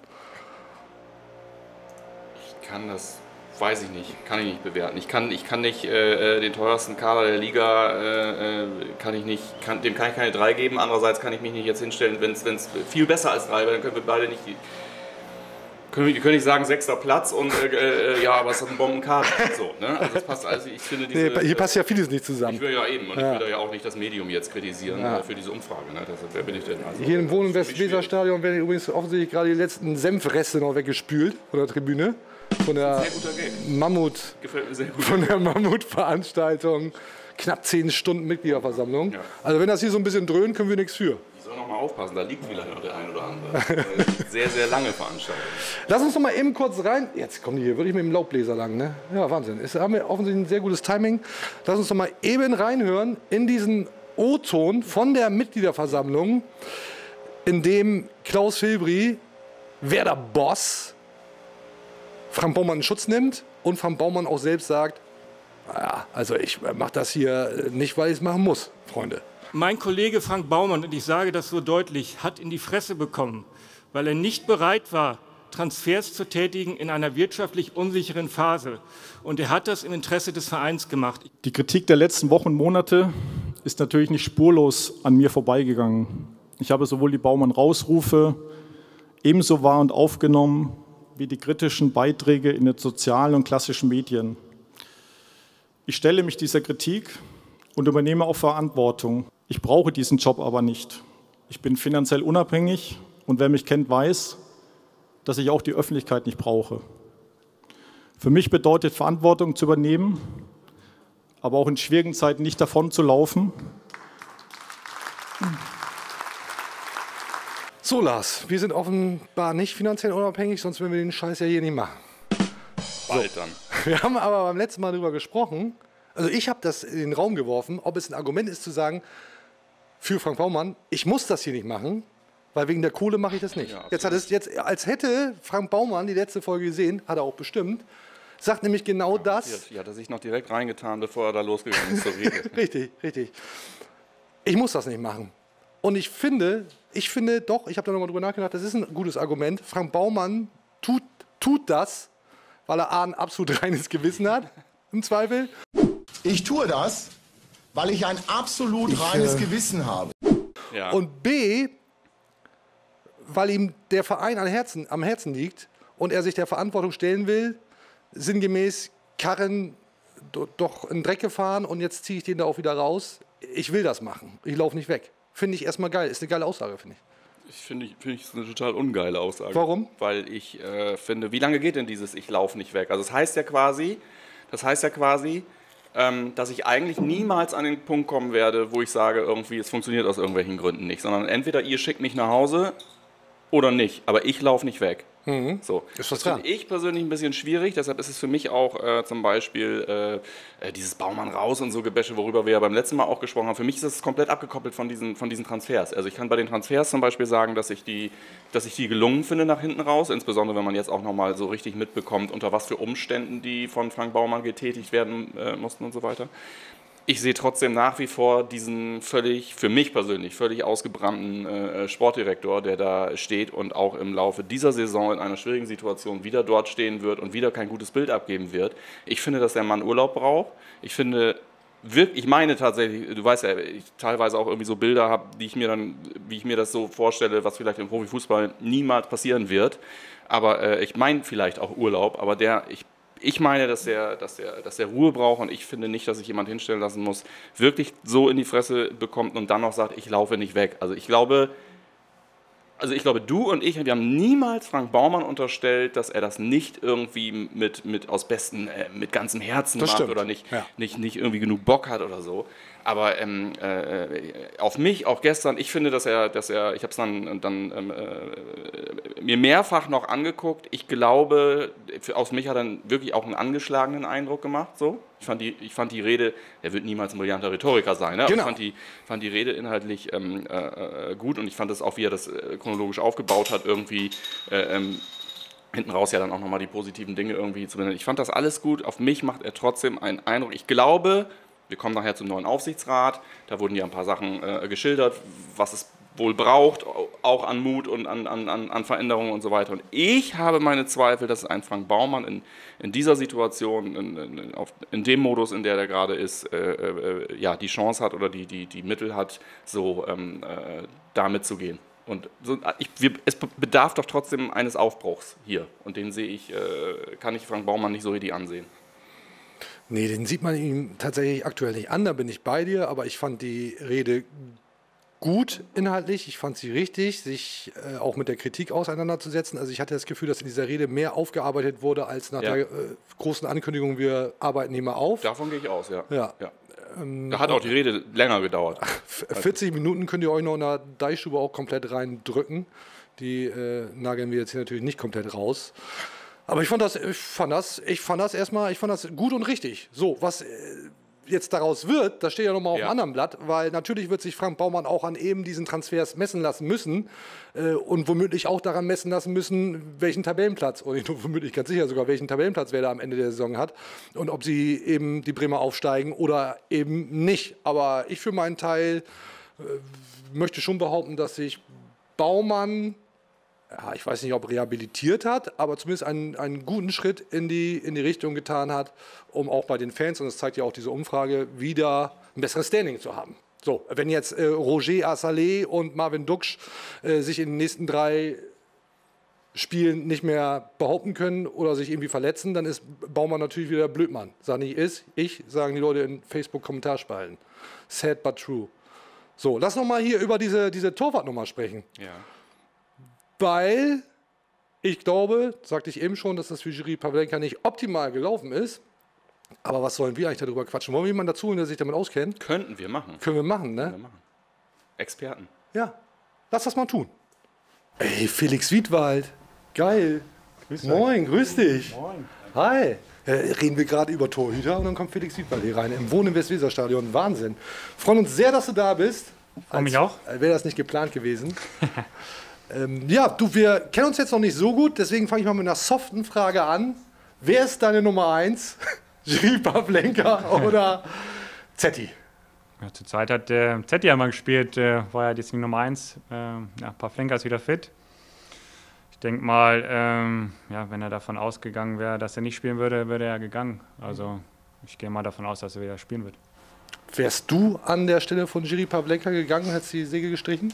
[SPEAKER 2] Ich kann das, weiß ich nicht, kann ich nicht bewerten. Ich kann, ich kann nicht äh, den teuersten Kader der Liga, äh, kann ich nicht, kann, dem kann ich keine drei geben. Andererseits kann ich mich nicht jetzt hinstellen, wenn es viel besser als drei wäre, dann können wir beide nicht... Können wir können nicht sagen, sechster Platz und äh, äh, ja, aber es ist ein Bombenkader. So, ne? Also das passt alles. Ich finde diese,
[SPEAKER 1] nee, hier passt ja vieles nicht zusammen.
[SPEAKER 2] Ich will ja eben, und
[SPEAKER 1] ja.
[SPEAKER 2] ich will ja auch nicht das Medium jetzt kritisieren ja. äh, für diese Umfrage. Ne? Das, wer bin ich denn? Also,
[SPEAKER 1] hier im Wohn- und Westweserstadion werden übrigens offensichtlich gerade die letzten Senfreste noch weggespült von der Tribüne. Von der Mammut,
[SPEAKER 2] Gefällt mir sehr gut.
[SPEAKER 1] Von der Mammutveranstaltung. Knapp zehn Stunden Mitgliederversammlung. Ja. Also wenn das hier so ein bisschen dröhnt, können wir nichts für.
[SPEAKER 2] Ich soll noch mal aufpassen, da liegt vielleicht noch der ein oder andere. Sehr, sehr lange Veranstaltung.
[SPEAKER 1] Lass uns noch mal eben kurz rein. Jetzt kommen die hier wirklich mit dem Laubbläser lang, ne? Ja, Wahnsinn. Es haben wir offensichtlich ein sehr gutes Timing. Lass uns noch mal eben reinhören in diesen O-Ton von der Mitgliederversammlung, in dem Klaus Filbri, Werder Boss, Frank Baumann in Schutz nimmt und Frank Baumann auch selbst sagt, naja, also ich mache das hier nicht, weil ich es machen muss, Freunde.
[SPEAKER 6] Mein Kollege Frank Baumann, und ich sage das so deutlich, hat in die Fresse bekommen, weil er nicht bereit war, Transfers zu tätigen in einer wirtschaftlich unsicheren Phase. Und er hat das im Interesse des Vereins gemacht.
[SPEAKER 7] Die Kritik der letzten Wochen und Monate ist natürlich nicht spurlos an mir vorbeigegangen. Ich habe sowohl die Baumann-Rausrufe ebenso wahr und aufgenommen, wie die kritischen Beiträge in den sozialen und klassischen Medien. Ich stelle mich dieser Kritik und übernehme auch Verantwortung. Ich brauche diesen Job aber nicht. Ich bin finanziell unabhängig und wer mich kennt, weiß, dass ich auch die Öffentlichkeit nicht brauche. Für mich bedeutet Verantwortung zu übernehmen, aber auch in schwierigen Zeiten nicht davon zu laufen.
[SPEAKER 1] So, Lars, wir sind offenbar nicht finanziell unabhängig, sonst würden wir den Scheiß ja hier nicht machen.
[SPEAKER 2] Bald dann.
[SPEAKER 1] Wir haben aber beim letzten Mal darüber gesprochen, also ich habe das in den Raum geworfen, ob es ein Argument ist zu sagen, für Frank Baumann, ich muss das hier nicht machen, weil wegen der Kohle mache ich das nicht. Ja, jetzt hat es jetzt, als hätte Frank Baumann die letzte Folge gesehen, hat er auch bestimmt, sagt nämlich genau ja, das.
[SPEAKER 2] Hier hat er sich noch direkt reingetan, bevor er da losgegangen ist zur Rede.
[SPEAKER 1] Richtig, richtig. Ich muss das nicht machen. Und ich finde, ich finde doch, ich habe da nochmal drüber nachgedacht, das ist ein gutes Argument. Frank Baumann tut, tut das, weil er A, ein absolut reines Gewissen hat, im Zweifel.
[SPEAKER 8] Ich tue das, weil ich ein absolut ich, reines äh, Gewissen habe.
[SPEAKER 1] Ja. Und B, weil ihm der Verein am Herzen, am Herzen liegt und er sich der Verantwortung stellen will, sinngemäß Karren doch in den Dreck gefahren und jetzt ziehe ich den da auch wieder raus. Ich will das machen, ich laufe nicht weg. Finde ich erstmal geil, ist eine geile Aussage, finde ich.
[SPEAKER 2] Ich finde, find ich, ist eine total ungeile Aussage.
[SPEAKER 1] Warum?
[SPEAKER 2] Weil ich äh, finde, wie lange geht denn dieses Ich laufe nicht weg? Also das heißt ja quasi, das heißt ja quasi, ähm, dass ich eigentlich niemals an den Punkt kommen werde, wo ich sage, irgendwie, es funktioniert aus irgendwelchen Gründen nicht, sondern entweder ihr schickt mich nach Hause oder nicht, aber ich laufe nicht weg.
[SPEAKER 1] Mhm.
[SPEAKER 2] So.
[SPEAKER 1] Ist
[SPEAKER 2] das finde ich persönlich ein bisschen schwierig, deshalb ist es für mich auch äh, zum Beispiel äh, dieses Baumann raus und so Gebäsche, worüber wir ja beim letzten Mal auch gesprochen haben. Für mich ist das komplett abgekoppelt von diesen, von diesen Transfers. Also ich kann bei den Transfers zum Beispiel sagen, dass ich die, dass ich die gelungen finde nach hinten raus, insbesondere wenn man jetzt auch nochmal so richtig mitbekommt, unter was für Umständen die von Frank Baumann getätigt werden äh, mussten und so weiter. Ich sehe trotzdem nach wie vor diesen völlig, für mich persönlich, völlig ausgebrannten äh, Sportdirektor, der da steht und auch im Laufe dieser Saison in einer schwierigen Situation wieder dort stehen wird und wieder kein gutes Bild abgeben wird. Ich finde, dass der Mann Urlaub braucht. Ich finde, wirklich, ich meine tatsächlich, du weißt ja, ich teilweise auch irgendwie so Bilder habe, die ich mir dann, wie ich mir das so vorstelle, was vielleicht im Profifußball niemals passieren wird. Aber äh, ich meine vielleicht auch Urlaub, aber der, ich, ich meine, dass der, dass, der, dass der Ruhe braucht und ich finde nicht, dass sich jemand hinstellen lassen muss, wirklich so in die Fresse bekommt und dann noch sagt, ich laufe nicht weg. Also ich glaube, Also ich glaube, du und ich, wir haben niemals Frank Baumann unterstellt, dass er das nicht irgendwie mit, mit aus besten, äh, mit ganzem Herzen
[SPEAKER 1] Das
[SPEAKER 2] macht
[SPEAKER 1] stimmt.
[SPEAKER 2] oder nicht,
[SPEAKER 1] Ja.
[SPEAKER 2] nicht, nicht irgendwie genug Bock hat oder so. Aber ähm, äh, auf mich, auch gestern, ich finde, dass er, dass er, ich habe es dann, dann ähm, äh, mir mehrfach noch angeguckt. Ich glaube, für, auf mich hat er wirklich auch einen angeschlagenen Eindruck gemacht. So. Ich fand die, ich fand die Rede, er wird niemals ein brillanter Rhetoriker sein, ne? Aber
[SPEAKER 1] Genau.
[SPEAKER 2] ich fand die, fand die Rede inhaltlich ähm, äh, gut und ich fand es auch, wie er das äh, chronologisch aufgebaut hat, irgendwie äh, ähm, hinten raus ja dann auch nochmal die positiven Dinge irgendwie zu benennen. Ich fand das alles gut. Auf mich macht er trotzdem einen Eindruck. Ich glaube, wir kommen nachher zum neuen Aufsichtsrat. Da wurden ja ein paar Sachen äh, geschildert, was es wohl braucht, auch an Mut und an, an, an Veränderungen und so weiter. Und ich habe meine Zweifel, dass ein Frank Baumann in, in dieser Situation, in, in, auf, in dem Modus, in der er gerade ist, äh, äh, ja, die Chance hat oder die, die, die Mittel hat, so ähm, äh, da mitzugehen. Und so, ich, wir, es bedarf doch trotzdem eines Aufbruchs hier. Und den sehe ich, äh, kann ich Frank Baumann nicht so richtig ansehen.
[SPEAKER 1] Nee, den sieht man ihm tatsächlich aktuell nicht an, da bin ich bei dir, aber ich fand die Rede gut inhaltlich, ich fand sie richtig, sich äh, auch mit der Kritik auseinanderzusetzen. Also ich hatte das Gefühl, dass in dieser Rede mehr aufgearbeitet wurde, als nach
[SPEAKER 2] Ja.
[SPEAKER 1] der äh, großen Ankündigung, wir arbeiten hier mal auf.
[SPEAKER 2] Davon gehe ich aus, ja.
[SPEAKER 1] Ja.
[SPEAKER 2] ja. Da hat auch die Rede länger gedauert.
[SPEAKER 1] vierzig Minuten könnt ihr euch noch in der Deichstube auch komplett reindrücken. Die äh, nageln wir jetzt hier natürlich nicht komplett raus. Aber ich fand das, ich fand das, ich fand das erstmal, ich fand das gut und richtig. So, was äh, jetzt daraus wird, das steht ja nochmal auf
[SPEAKER 2] Ja.
[SPEAKER 1] einem anderen Blatt, weil natürlich wird sich Frank Baumann auch an eben diesen Transfers messen lassen müssen äh, und womöglich auch daran messen lassen müssen, welchen Tabellenplatz, oder nicht nur womöglich, ganz sicher sogar, welchen Tabellenplatz wer da am Ende der Saison hat und ob sie eben die Bremer aufsteigen oder eben nicht. Aber ich für meinen Teil äh, möchte schon behaupten, dass sich Baumann, ja, ich weiß nicht, ob rehabilitiert hat, aber zumindest einen, einen guten Schritt in die, in die Richtung getan hat, um auch bei den Fans, und das zeigt ja auch diese Umfrage, wieder ein besseres Standing zu haben. So, wenn jetzt äh, Roger Assalé und Marvin Duksch äh, sich in den nächsten drei Spielen nicht mehr behaupten können oder sich irgendwie verletzen, dann ist Baumann natürlich wieder Blödmann. Sag nicht ist, ich, sagen die Leute in Facebook-Kommentarspalten. Sad but true. So, lass noch mal hier über diese, diese Torwartnummer sprechen.
[SPEAKER 2] Ja.
[SPEAKER 1] Weil ich glaube, sagte ich eben schon, dass das für Jiří Pavlenka nicht optimal gelaufen ist. Aber was sollen wir eigentlich darüber quatschen? Wollen wir jemanden dazu, der sich damit auskennt?
[SPEAKER 2] Könnten wir machen.
[SPEAKER 1] Können wir machen, ne?
[SPEAKER 2] Können wir machen. Experten.
[SPEAKER 1] Ja, lass das mal tun. Ey, Felix Wiedwald, geil. Moin, grüß dich. Moin. Hi. Äh, reden wir gerade über Torhüter und dann kommt Felix Wiedwald hier rein. Im Wohnen im Westweserstadion. Wahnsinn. Freuen uns sehr, dass du da bist.
[SPEAKER 3] Freue mich auch.
[SPEAKER 1] Wäre das nicht geplant gewesen. ähm, ja, du, wir kennen uns jetzt noch nicht so gut, deswegen fange ich mal mit einer soften Frage an. Wer ist deine Nummer eins? Jiří Pavlenka oder Zetti?
[SPEAKER 3] Ja, zurzeit hat äh, Zetti ja mal gespielt, äh, war ja deswegen Nummer eins. Äh, ja, Pavlenka ist wieder fit. Ich denke mal, ähm, ja, wenn er davon ausgegangen wäre, dass er nicht spielen würde, würde er gegangen. Also ich gehe mal davon aus, dass er wieder spielen wird.
[SPEAKER 1] Wärst du an der Stelle von Jiří Pavlenka gegangen, hättest du die Segel gestrichen?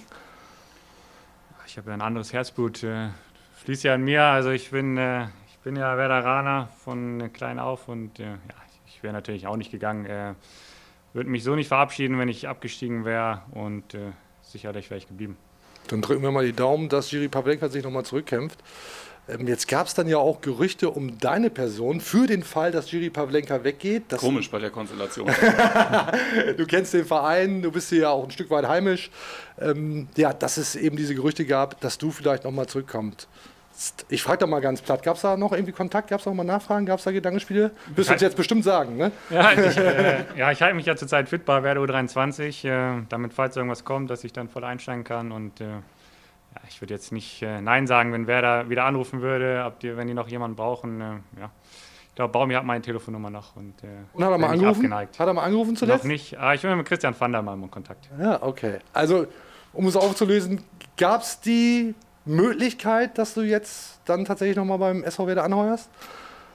[SPEAKER 3] Ich habe ja ein anderes Herzblut, äh, fließt ja in mir. Also ich bin, äh, ich bin ja Werderaner von klein auf und äh, ja, ich wäre natürlich auch nicht gegangen. Äh, würde mich so nicht verabschieden, wenn ich abgestiegen wäre und äh, sicherlich wäre ich geblieben.
[SPEAKER 1] Dann drücken wir mal die Daumen, dass Jiří Pavlenka sich nochmal zurückkämpft. Ähm, jetzt gab es dann ja auch Gerüchte um deine Person für den Fall, dass Jiří Pavlenka weggeht. Dass
[SPEAKER 2] Komisch bei der Konstellation.
[SPEAKER 1] du kennst den Verein, du bist hier ja auch ein Stück weit heimisch. Ähm, ja, dass es eben diese Gerüchte gab, dass du vielleicht nochmal zurückkommst. Ich frage doch mal ganz platt, gab es da noch irgendwie Kontakt, gab es noch mal Nachfragen, gab es da Gedankenspiele? Wirst du uns jetzt bestimmt sagen, ne?
[SPEAKER 3] Ja, ich, äh, ja, ich halte mich ja zurzeit fit bei Werder U dreiundzwanzig, äh, damit falls irgendwas kommt, dass ich dann voll einsteigen kann und äh, ja, ich würde jetzt nicht äh, Nein sagen, wenn Werder wieder anrufen würde, ob die, wenn die noch jemanden brauchen, äh, ja. Ich glaube, Baumi hat meine Telefonnummer noch. Und, äh,
[SPEAKER 1] und hat er mal
[SPEAKER 3] bin ich
[SPEAKER 1] angerufen?
[SPEAKER 3] abgeneigt.
[SPEAKER 1] Hat er mal angerufen zuletzt?
[SPEAKER 3] Noch nicht, aber ich bin mit Christian Vander mal in Kontakt.
[SPEAKER 1] Ja, okay. Also, um es aufzulösen, gab es die Möglichkeit, dass du jetzt dann tatsächlich nochmal beim S V Werder anheuerst?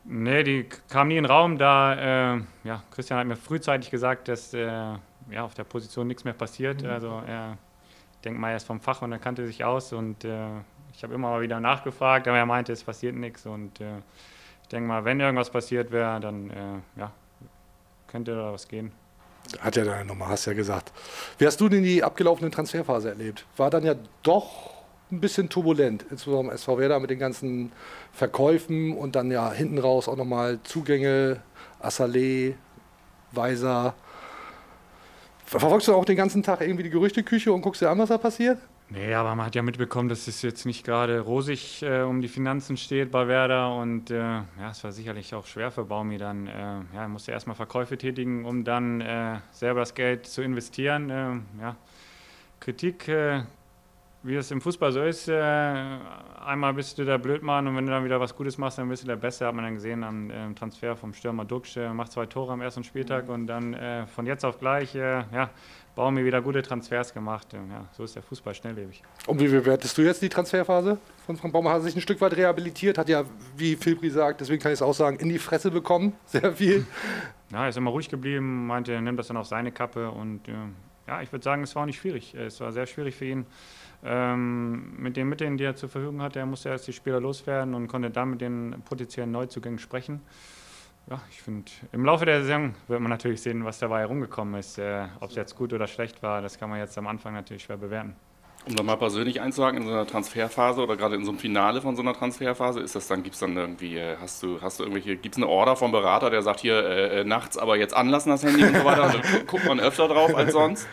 [SPEAKER 3] Nee, die kam nie in den Raum, da äh, ja, Christian hat mir frühzeitig gesagt, dass äh, ja, auf der Position nichts mehr passiert. Also er denkt mal, er ist vom Fach und er kannte sich aus und äh, ich habe immer mal wieder nachgefragt, aber er meinte, es passiert nichts und äh, ich denke mal, wenn irgendwas passiert wäre, dann äh, ja, könnte da was gehen.
[SPEAKER 1] Hat ja deine Nummer, hast ja gesagt. Wie hast du denn die abgelaufene Transferphase erlebt? War dann ja doch ein bisschen turbulent, insbesondere im S V Werder mit den ganzen Verkäufen und dann ja hinten raus auch nochmal Zugänge, Assalé, Weiser. Verfolgst du auch den ganzen Tag irgendwie die Gerüchteküche und guckst dir an, was da passiert?
[SPEAKER 3] Nee, aber man hat ja mitbekommen, dass es jetzt nicht gerade rosig äh, um die Finanzen steht bei Werder und äh, ja, es war sicherlich auch schwer für Baumi dann. Äh, ja, er musste erstmal Verkäufe tätigen, um dann äh, selber das Geld zu investieren. Äh, ja. Kritik, äh, wie es im Fußball so ist, äh, einmal bist du der Blödmann und wenn du dann wieder was Gutes machst, dann bist du der Beste, hat man dann gesehen am äh, Transfer vom Stürmer Duxch, äh, macht zwei Tore am ersten Spieltag und dann äh, von jetzt auf gleich, äh, ja, Baumi wieder gute Transfers gemacht. Ja, so ist der Fußball schnelllebig.
[SPEAKER 1] Und wie bewertest du jetzt die Transferphase von Frank Baumann? Hat er sich ein Stück weit rehabilitiert, hat ja, wie Filbri sagt, deswegen kann ich es auch sagen, in die Fresse bekommen, sehr viel.
[SPEAKER 3] Ja, er ist immer ruhig geblieben, meinte, er nimmt das dann auf seine Kappe und äh, ja, ich würde sagen, es war auch nicht schwierig. Es war sehr schwierig für ihn. Ähm, mit den Mitteln, die er zur Verfügung hatte, er musste erst die Spieler loswerden und konnte dann mit den potenziellen Neuzugängen sprechen. Ja, ich finde, im Laufe der Saison wird man natürlich sehen, was dabei herumgekommen ist. Äh, ob es jetzt gut oder schlecht war, das kann man jetzt am Anfang natürlich schwer bewerten.
[SPEAKER 2] Um da mal persönlich einzuhaken, in so einer Transferphase oder gerade in so einem Finale von so einer Transferphase, ist das dann, gibt es dann irgendwie, hast du, hast du irgendwelche, gibt es eine Order vom Berater, der sagt, hier äh, nachts aber jetzt anlassen das Handy und so weiter, also guckt man öfter drauf als sonst?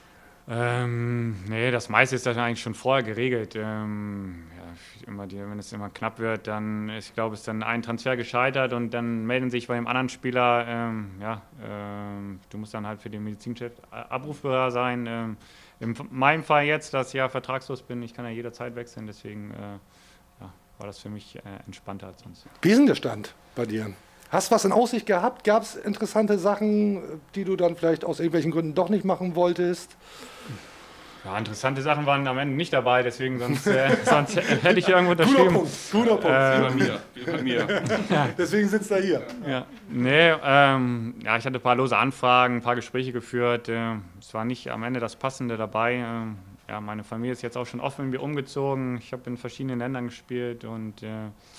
[SPEAKER 3] Ähm, nee, das meiste ist dann eigentlich schon vorher geregelt. Ähm, ja, immer die, wenn es immer knapp wird, dann, ich glaube, ist dann ein Transfer gescheitert und dann melden sich bei dem anderen Spieler, ähm, ja, ähm, du musst dann halt für den Medizinchef abrufbar sein. Ähm, in meinem Fall jetzt, dass ich ja vertragslos bin, ich kann ja jederzeit wechseln, deswegen äh, ja, war das für mich äh, entspannter als sonst.
[SPEAKER 1] Wie ist denn der Stand bei dir? Hast du was in Aussicht gehabt? Gab es interessante Sachen, die du dann vielleicht aus irgendwelchen Gründen doch nicht machen wolltest?
[SPEAKER 3] Ja, interessante Sachen waren am Ende nicht dabei, deswegen sonst, äh, sonst hätte ich irgendwo unterschrieben.
[SPEAKER 1] Guter Punkt, guter Punkt.
[SPEAKER 3] Ähm,
[SPEAKER 2] Wie bei mir, wie bei mir.
[SPEAKER 1] Ja. Deswegen sitzt er hier.
[SPEAKER 3] Ja, nee, ähm, ja, ich hatte ein paar lose Anfragen, ein paar Gespräche geführt. Äh, es war nicht am Ende das Passende dabei. Äh, ja, meine Familie ist jetzt auch schon oft mit mir umgezogen. Ich habe in verschiedenen Ländern gespielt und äh,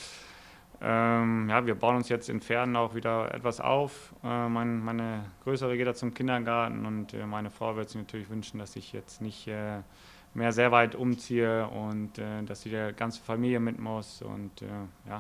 [SPEAKER 3] Ähm, ja, wir bauen uns jetzt in Pferden auch wieder etwas auf. Äh, mein, meine Größere geht da zum Kindergarten und äh, meine Frau wird sich natürlich wünschen, dass ich jetzt nicht äh, mehr sehr weit umziehe und äh, dass die ganze Familie mit muss. Und äh, ja,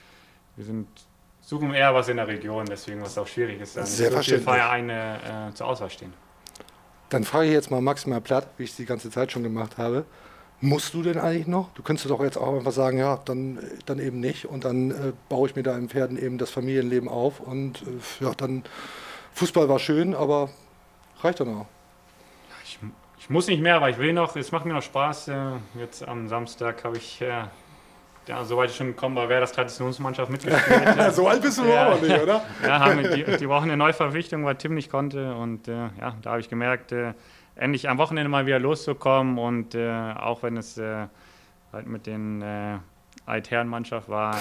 [SPEAKER 3] wir sind, suchen eher was in der Region, deswegen was auch schwierig ist, dann
[SPEAKER 1] sehr
[SPEAKER 3] so viele Vereine äh, zur Auswahl stehen.
[SPEAKER 1] Dann frage ich jetzt mal maximal platt, wie ich es die ganze Zeit schon gemacht habe. Musst du denn eigentlich noch? Du könntest doch jetzt auch einfach sagen, ja, dann, dann eben nicht. Und dann äh, baue ich mir da in Pferden eben das Familienleben auf. Und äh, ja, dann, Fußball war schön, aber reicht dann auch.
[SPEAKER 3] Ja, ich, ich muss nicht mehr, aber ich will noch. Es macht mir noch Spaß. Äh, jetzt am Samstag habe ich, äh, ja, soweit ich schon gekommen war, wäre das Traditionsmannschaft mitgespielt.
[SPEAKER 1] So alt bist du ja, auch nicht, oder?
[SPEAKER 3] Ja, haben wir, die, die brauchen eine Neuverpflichtung, weil Tim nicht konnte. Und äh, ja, da habe ich gemerkt, äh, endlich am Wochenende mal wieder loszukommen und äh, auch wenn es äh, halt mit den äh, Altherrenmannschaft war.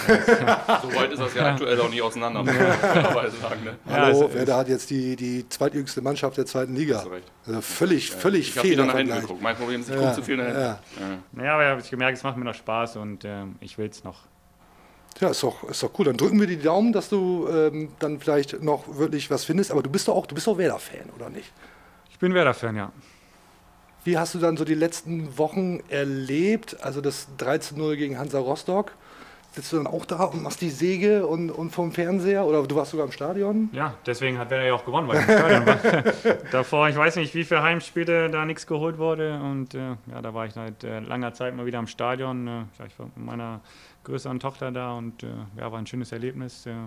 [SPEAKER 2] So weit ist das ja aktuell auch nicht auseinander, muss man sagen. Ne?
[SPEAKER 1] Hallo,
[SPEAKER 3] ja,
[SPEAKER 1] Werder hat jetzt die, die zweitjüngste Mannschaft der zweiten Liga. Also völlig,
[SPEAKER 2] ja,
[SPEAKER 1] völlig
[SPEAKER 2] ich fehl. Ich habe nach hinten
[SPEAKER 1] Vergleich.
[SPEAKER 2] geguckt. Mein Problem ist, ich
[SPEAKER 1] Ja,
[SPEAKER 2] gucke zu viel nach hinten.
[SPEAKER 1] ja.
[SPEAKER 2] Ja.
[SPEAKER 3] Naja, aber ich habe gemerkt, es macht mir noch Spaß und äh, ich will es noch.
[SPEAKER 1] Ja, ist doch, ist doch cool. Dann drücken wir die Daumen, dass du ähm, dann vielleicht noch wirklich was findest. Aber du bist doch auch, du bist doch Werder-Fan, oder nicht?
[SPEAKER 3] Ich bin Werder-Fan, ja.
[SPEAKER 1] Wie hast du dann so die letzten Wochen erlebt? Also das dreizehn null gegen Hansa Rostock. Sitzt du dann auch da und machst die Säge und, und vom Fernseher? Oder du warst sogar im Stadion?
[SPEAKER 3] Ja, deswegen hat Werder ja auch gewonnen, weil ich im Stadion war. Davor, ich weiß nicht, wie viele Heimspiele da nichts geholt wurde. Und äh, ja, da war ich seit äh, langer Zeit mal wieder am Stadion. Äh, ich war mit meiner größeren Tochter da und äh, ja, war ein schönes Erlebnis. Äh,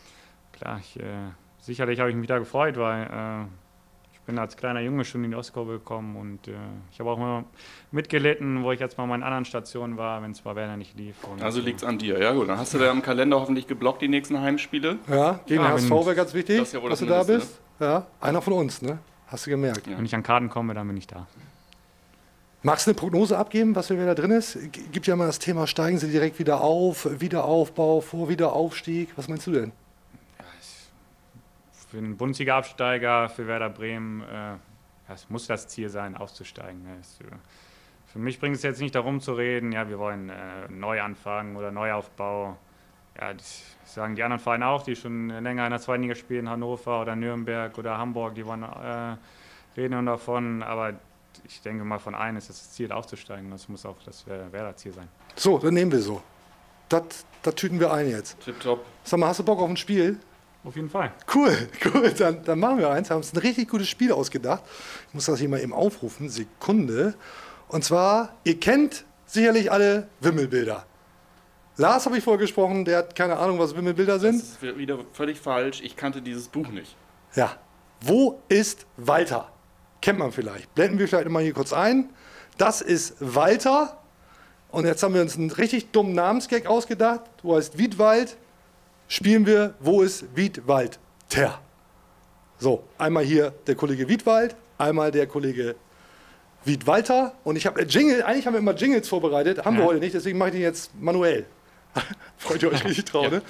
[SPEAKER 3] klar, ich, äh, sicherlich habe ich mich da gefreut, weil äh, ich bin als kleiner Junge schon in die Ostkurve gekommen und äh, ich habe auch immer mitgelitten, wo ich jetzt mal in meinen anderen Stationen war, wenn es bei Werder nicht lief. Und
[SPEAKER 2] Also liegt es an dir, ja gut. Dann hast du da im Kalender hoffentlich geblockt, die nächsten Heimspiele.
[SPEAKER 1] Ja, gegen
[SPEAKER 3] Ja,
[SPEAKER 1] H S V wäre ganz wichtig,
[SPEAKER 2] das ist ja wohl
[SPEAKER 1] dass
[SPEAKER 2] das
[SPEAKER 1] du da
[SPEAKER 2] Mindeste,
[SPEAKER 1] bist. Ja, einer von uns, ne? Hast du gemerkt.
[SPEAKER 2] Ja.
[SPEAKER 3] wenn ich an Karten komme, dann bin ich da.
[SPEAKER 1] Magst du eine Prognose abgeben, was für wer da drin ist? G- Gibt ja mal das Thema, steigen sie direkt wieder auf, Wiederaufbau, vor Wiederaufstieg. Was meinst du denn?
[SPEAKER 3] Für einen Bundesliga-Absteiger, für Werder Bremen, äh, das muss das Ziel sein, aufzusteigen. Ne? Das, äh, für mich bringt es jetzt nicht darum zu reden, ja, wir wollen äh, neu anfangen oder Neuaufbau. Ja, das sagen die anderen Vereine auch, die schon länger in der zweiten Liga spielen, Hannover oder Nürnberg oder Hamburg, die wollen äh, reden davon, aber ich denke mal, von allen ist das Ziel aufzusteigen. Das muss auch das Werder-Ziel sein.
[SPEAKER 1] So, dann nehmen wir so. Das, das tüten wir ein jetzt.
[SPEAKER 2] Tipptopp.
[SPEAKER 1] Sag mal, hast du Bock auf ein Spiel?
[SPEAKER 3] Auf jeden Fall.
[SPEAKER 1] Cool, cool. Dann, dann machen wir eins. Haben uns ein richtig gutes Spiel ausgedacht. Ich muss das hier mal eben aufrufen. Sekunde. Und zwar, ihr kennt sicherlich alle Wimmelbilder. Lars habe ich vorher gesprochen, der hat keine Ahnung, was Wimmelbilder sind.
[SPEAKER 2] Das ist wieder völlig falsch. Ich kannte dieses Buch nicht.
[SPEAKER 1] Ja. Wo ist Walter? Kennt man vielleicht. Blenden wir vielleicht immer hier kurz ein. Das ist Walter. Und jetzt haben wir uns einen richtig dummen Namensgag ausgedacht. Du heißt Wiedwald. Spielen wir, wo ist Wiedwalter? So, einmal hier der Kollege Wiedwald, einmal der Kollege Wiedwalter. Und ich habe Jingle, eigentlich haben wir immer Jingles vorbereitet, haben wir heute nicht, deswegen mache ich den jetzt manuell. Freut ihr euch richtig drauf, ne?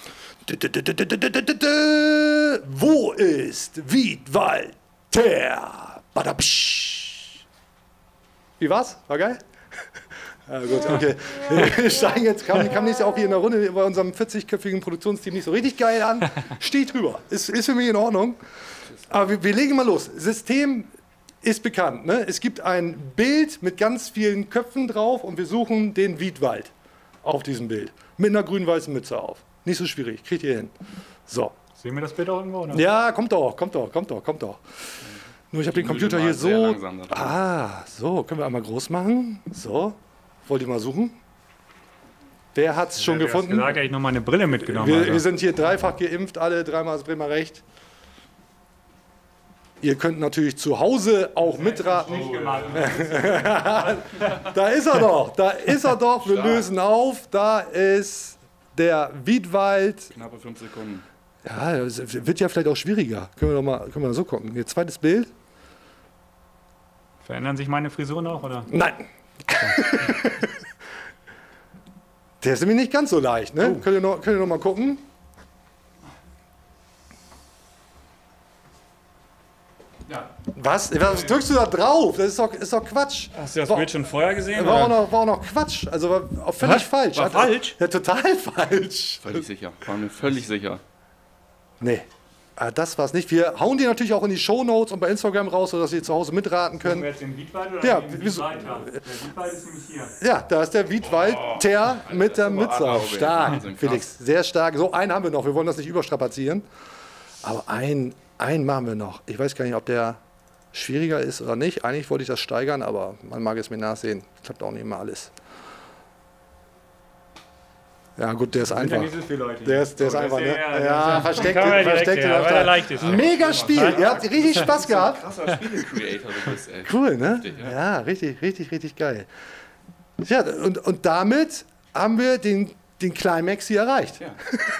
[SPEAKER 1] Wo ist Wiedwalter? Badabsch. Wie war's? War geil? Ja, gut, okay. Wir steigen jetzt, kam, kam nächstes Jahr auch hier in der Runde bei unserem vierzigköpfigen Produktionsteam nicht so richtig geil an. Steht drüber. Ist, ist für mich in Ordnung. Aber wir, wir legen mal los. System ist bekannt. Ne? Es gibt ein Bild mit ganz vielen Köpfen drauf und wir suchen den Wiedwald auf diesem Bild. Mit einer grün-weißen Mütze auf. Nicht so schwierig. Kriegt ihr hin. So.
[SPEAKER 3] Sehen wir das Bild auch irgendwo? Oder?
[SPEAKER 1] Ja, kommt doch, kommt doch, kommt doch, kommt doch. Nur ich habe den Computer hier so. Ah, so. Können wir einmal groß machen? So. Wollt ihr mal suchen? Wer hat es schon
[SPEAKER 3] Wer
[SPEAKER 1] gefunden?
[SPEAKER 3] gesagt, hätte ich noch mal eine Brille mitgenommen.
[SPEAKER 1] Wir,
[SPEAKER 3] also.
[SPEAKER 1] wir sind hier dreifach geimpft, alle dreimal das Bremer Recht. Ihr könnt natürlich zu Hause auch mitraten. Da ist er doch, da ist er doch. Wir lösen auf. Da ist der Wiedwald.
[SPEAKER 2] Knappe fünf Sekunden.
[SPEAKER 1] Ja, das wird ja vielleicht auch schwieriger. Können wir doch mal, können wir mal so gucken. Hier, zweites Bild.
[SPEAKER 3] Verändern sich meine Frisuren auch, oder?
[SPEAKER 1] Nein. Der ist nämlich nicht ganz so leicht. Ne? Oh. Könnt ihr noch, könnt ihr noch mal gucken?
[SPEAKER 3] Ja.
[SPEAKER 1] Was? Was drückst du da drauf? Das ist doch, ist doch Quatsch.
[SPEAKER 3] Hast du das
[SPEAKER 1] war,
[SPEAKER 3] Bild schon vorher gesehen?
[SPEAKER 1] War auch,
[SPEAKER 3] Oder?
[SPEAKER 1] noch, war auch noch Quatsch. Also war auch völlig
[SPEAKER 3] Was?
[SPEAKER 1] falsch.
[SPEAKER 3] War
[SPEAKER 1] Hat,
[SPEAKER 3] falsch?
[SPEAKER 1] Ja, total falsch.
[SPEAKER 2] Völlig sicher. War mir völlig sicher.
[SPEAKER 1] Nee. Ah, das war's nicht. Wir hauen die natürlich auch in die Shownotes und bei Instagram raus, sodass ihr zu Hause mitraten können.
[SPEAKER 3] Suchen wir jetzt den Wiedwald oder
[SPEAKER 1] Ja,
[SPEAKER 3] den
[SPEAKER 1] wieso-
[SPEAKER 3] Wiedwalter? Der Wiedwald ist nämlich hier.
[SPEAKER 1] Ja, da ist der Wiedwalter
[SPEAKER 2] Oh,
[SPEAKER 1] mit der
[SPEAKER 2] das ist
[SPEAKER 1] Mütze
[SPEAKER 2] aber
[SPEAKER 1] auf.
[SPEAKER 2] Wahnsinn,
[SPEAKER 1] Stark,
[SPEAKER 2] krass.
[SPEAKER 1] Felix. Sehr stark. So, einen haben wir noch. Wir wollen das nicht überstrapazieren. Aber einen, einen machen wir noch. Ich weiß gar nicht, ob der schwieriger ist oder nicht. Eigentlich wollte ich das steigern, aber man mag es mir nachsehen. Klappt auch nicht immer alles. Ja gut, der ist
[SPEAKER 3] Sind ja
[SPEAKER 1] einfach.
[SPEAKER 3] nicht so viele Leute.
[SPEAKER 1] Der ist, der ist
[SPEAKER 3] Oh, das
[SPEAKER 1] einfach, ne?
[SPEAKER 3] ja- das
[SPEAKER 1] Ja,
[SPEAKER 3] ist-
[SPEAKER 1] versteckt,
[SPEAKER 3] kann man direkt
[SPEAKER 1] versteckt.
[SPEAKER 3] sehen, weil er leicht ist.
[SPEAKER 1] Mega Spiel. Ihr habt richtig Spaß gehabt.
[SPEAKER 2] Krasser Spiele-Creator du bist, ey.
[SPEAKER 1] Cool, ne?
[SPEAKER 2] Richtig, ja.
[SPEAKER 1] Ja, richtig, richtig, richtig geil. Ja, und, und damit haben wir den, den Climax hier erreicht.
[SPEAKER 2] Ja.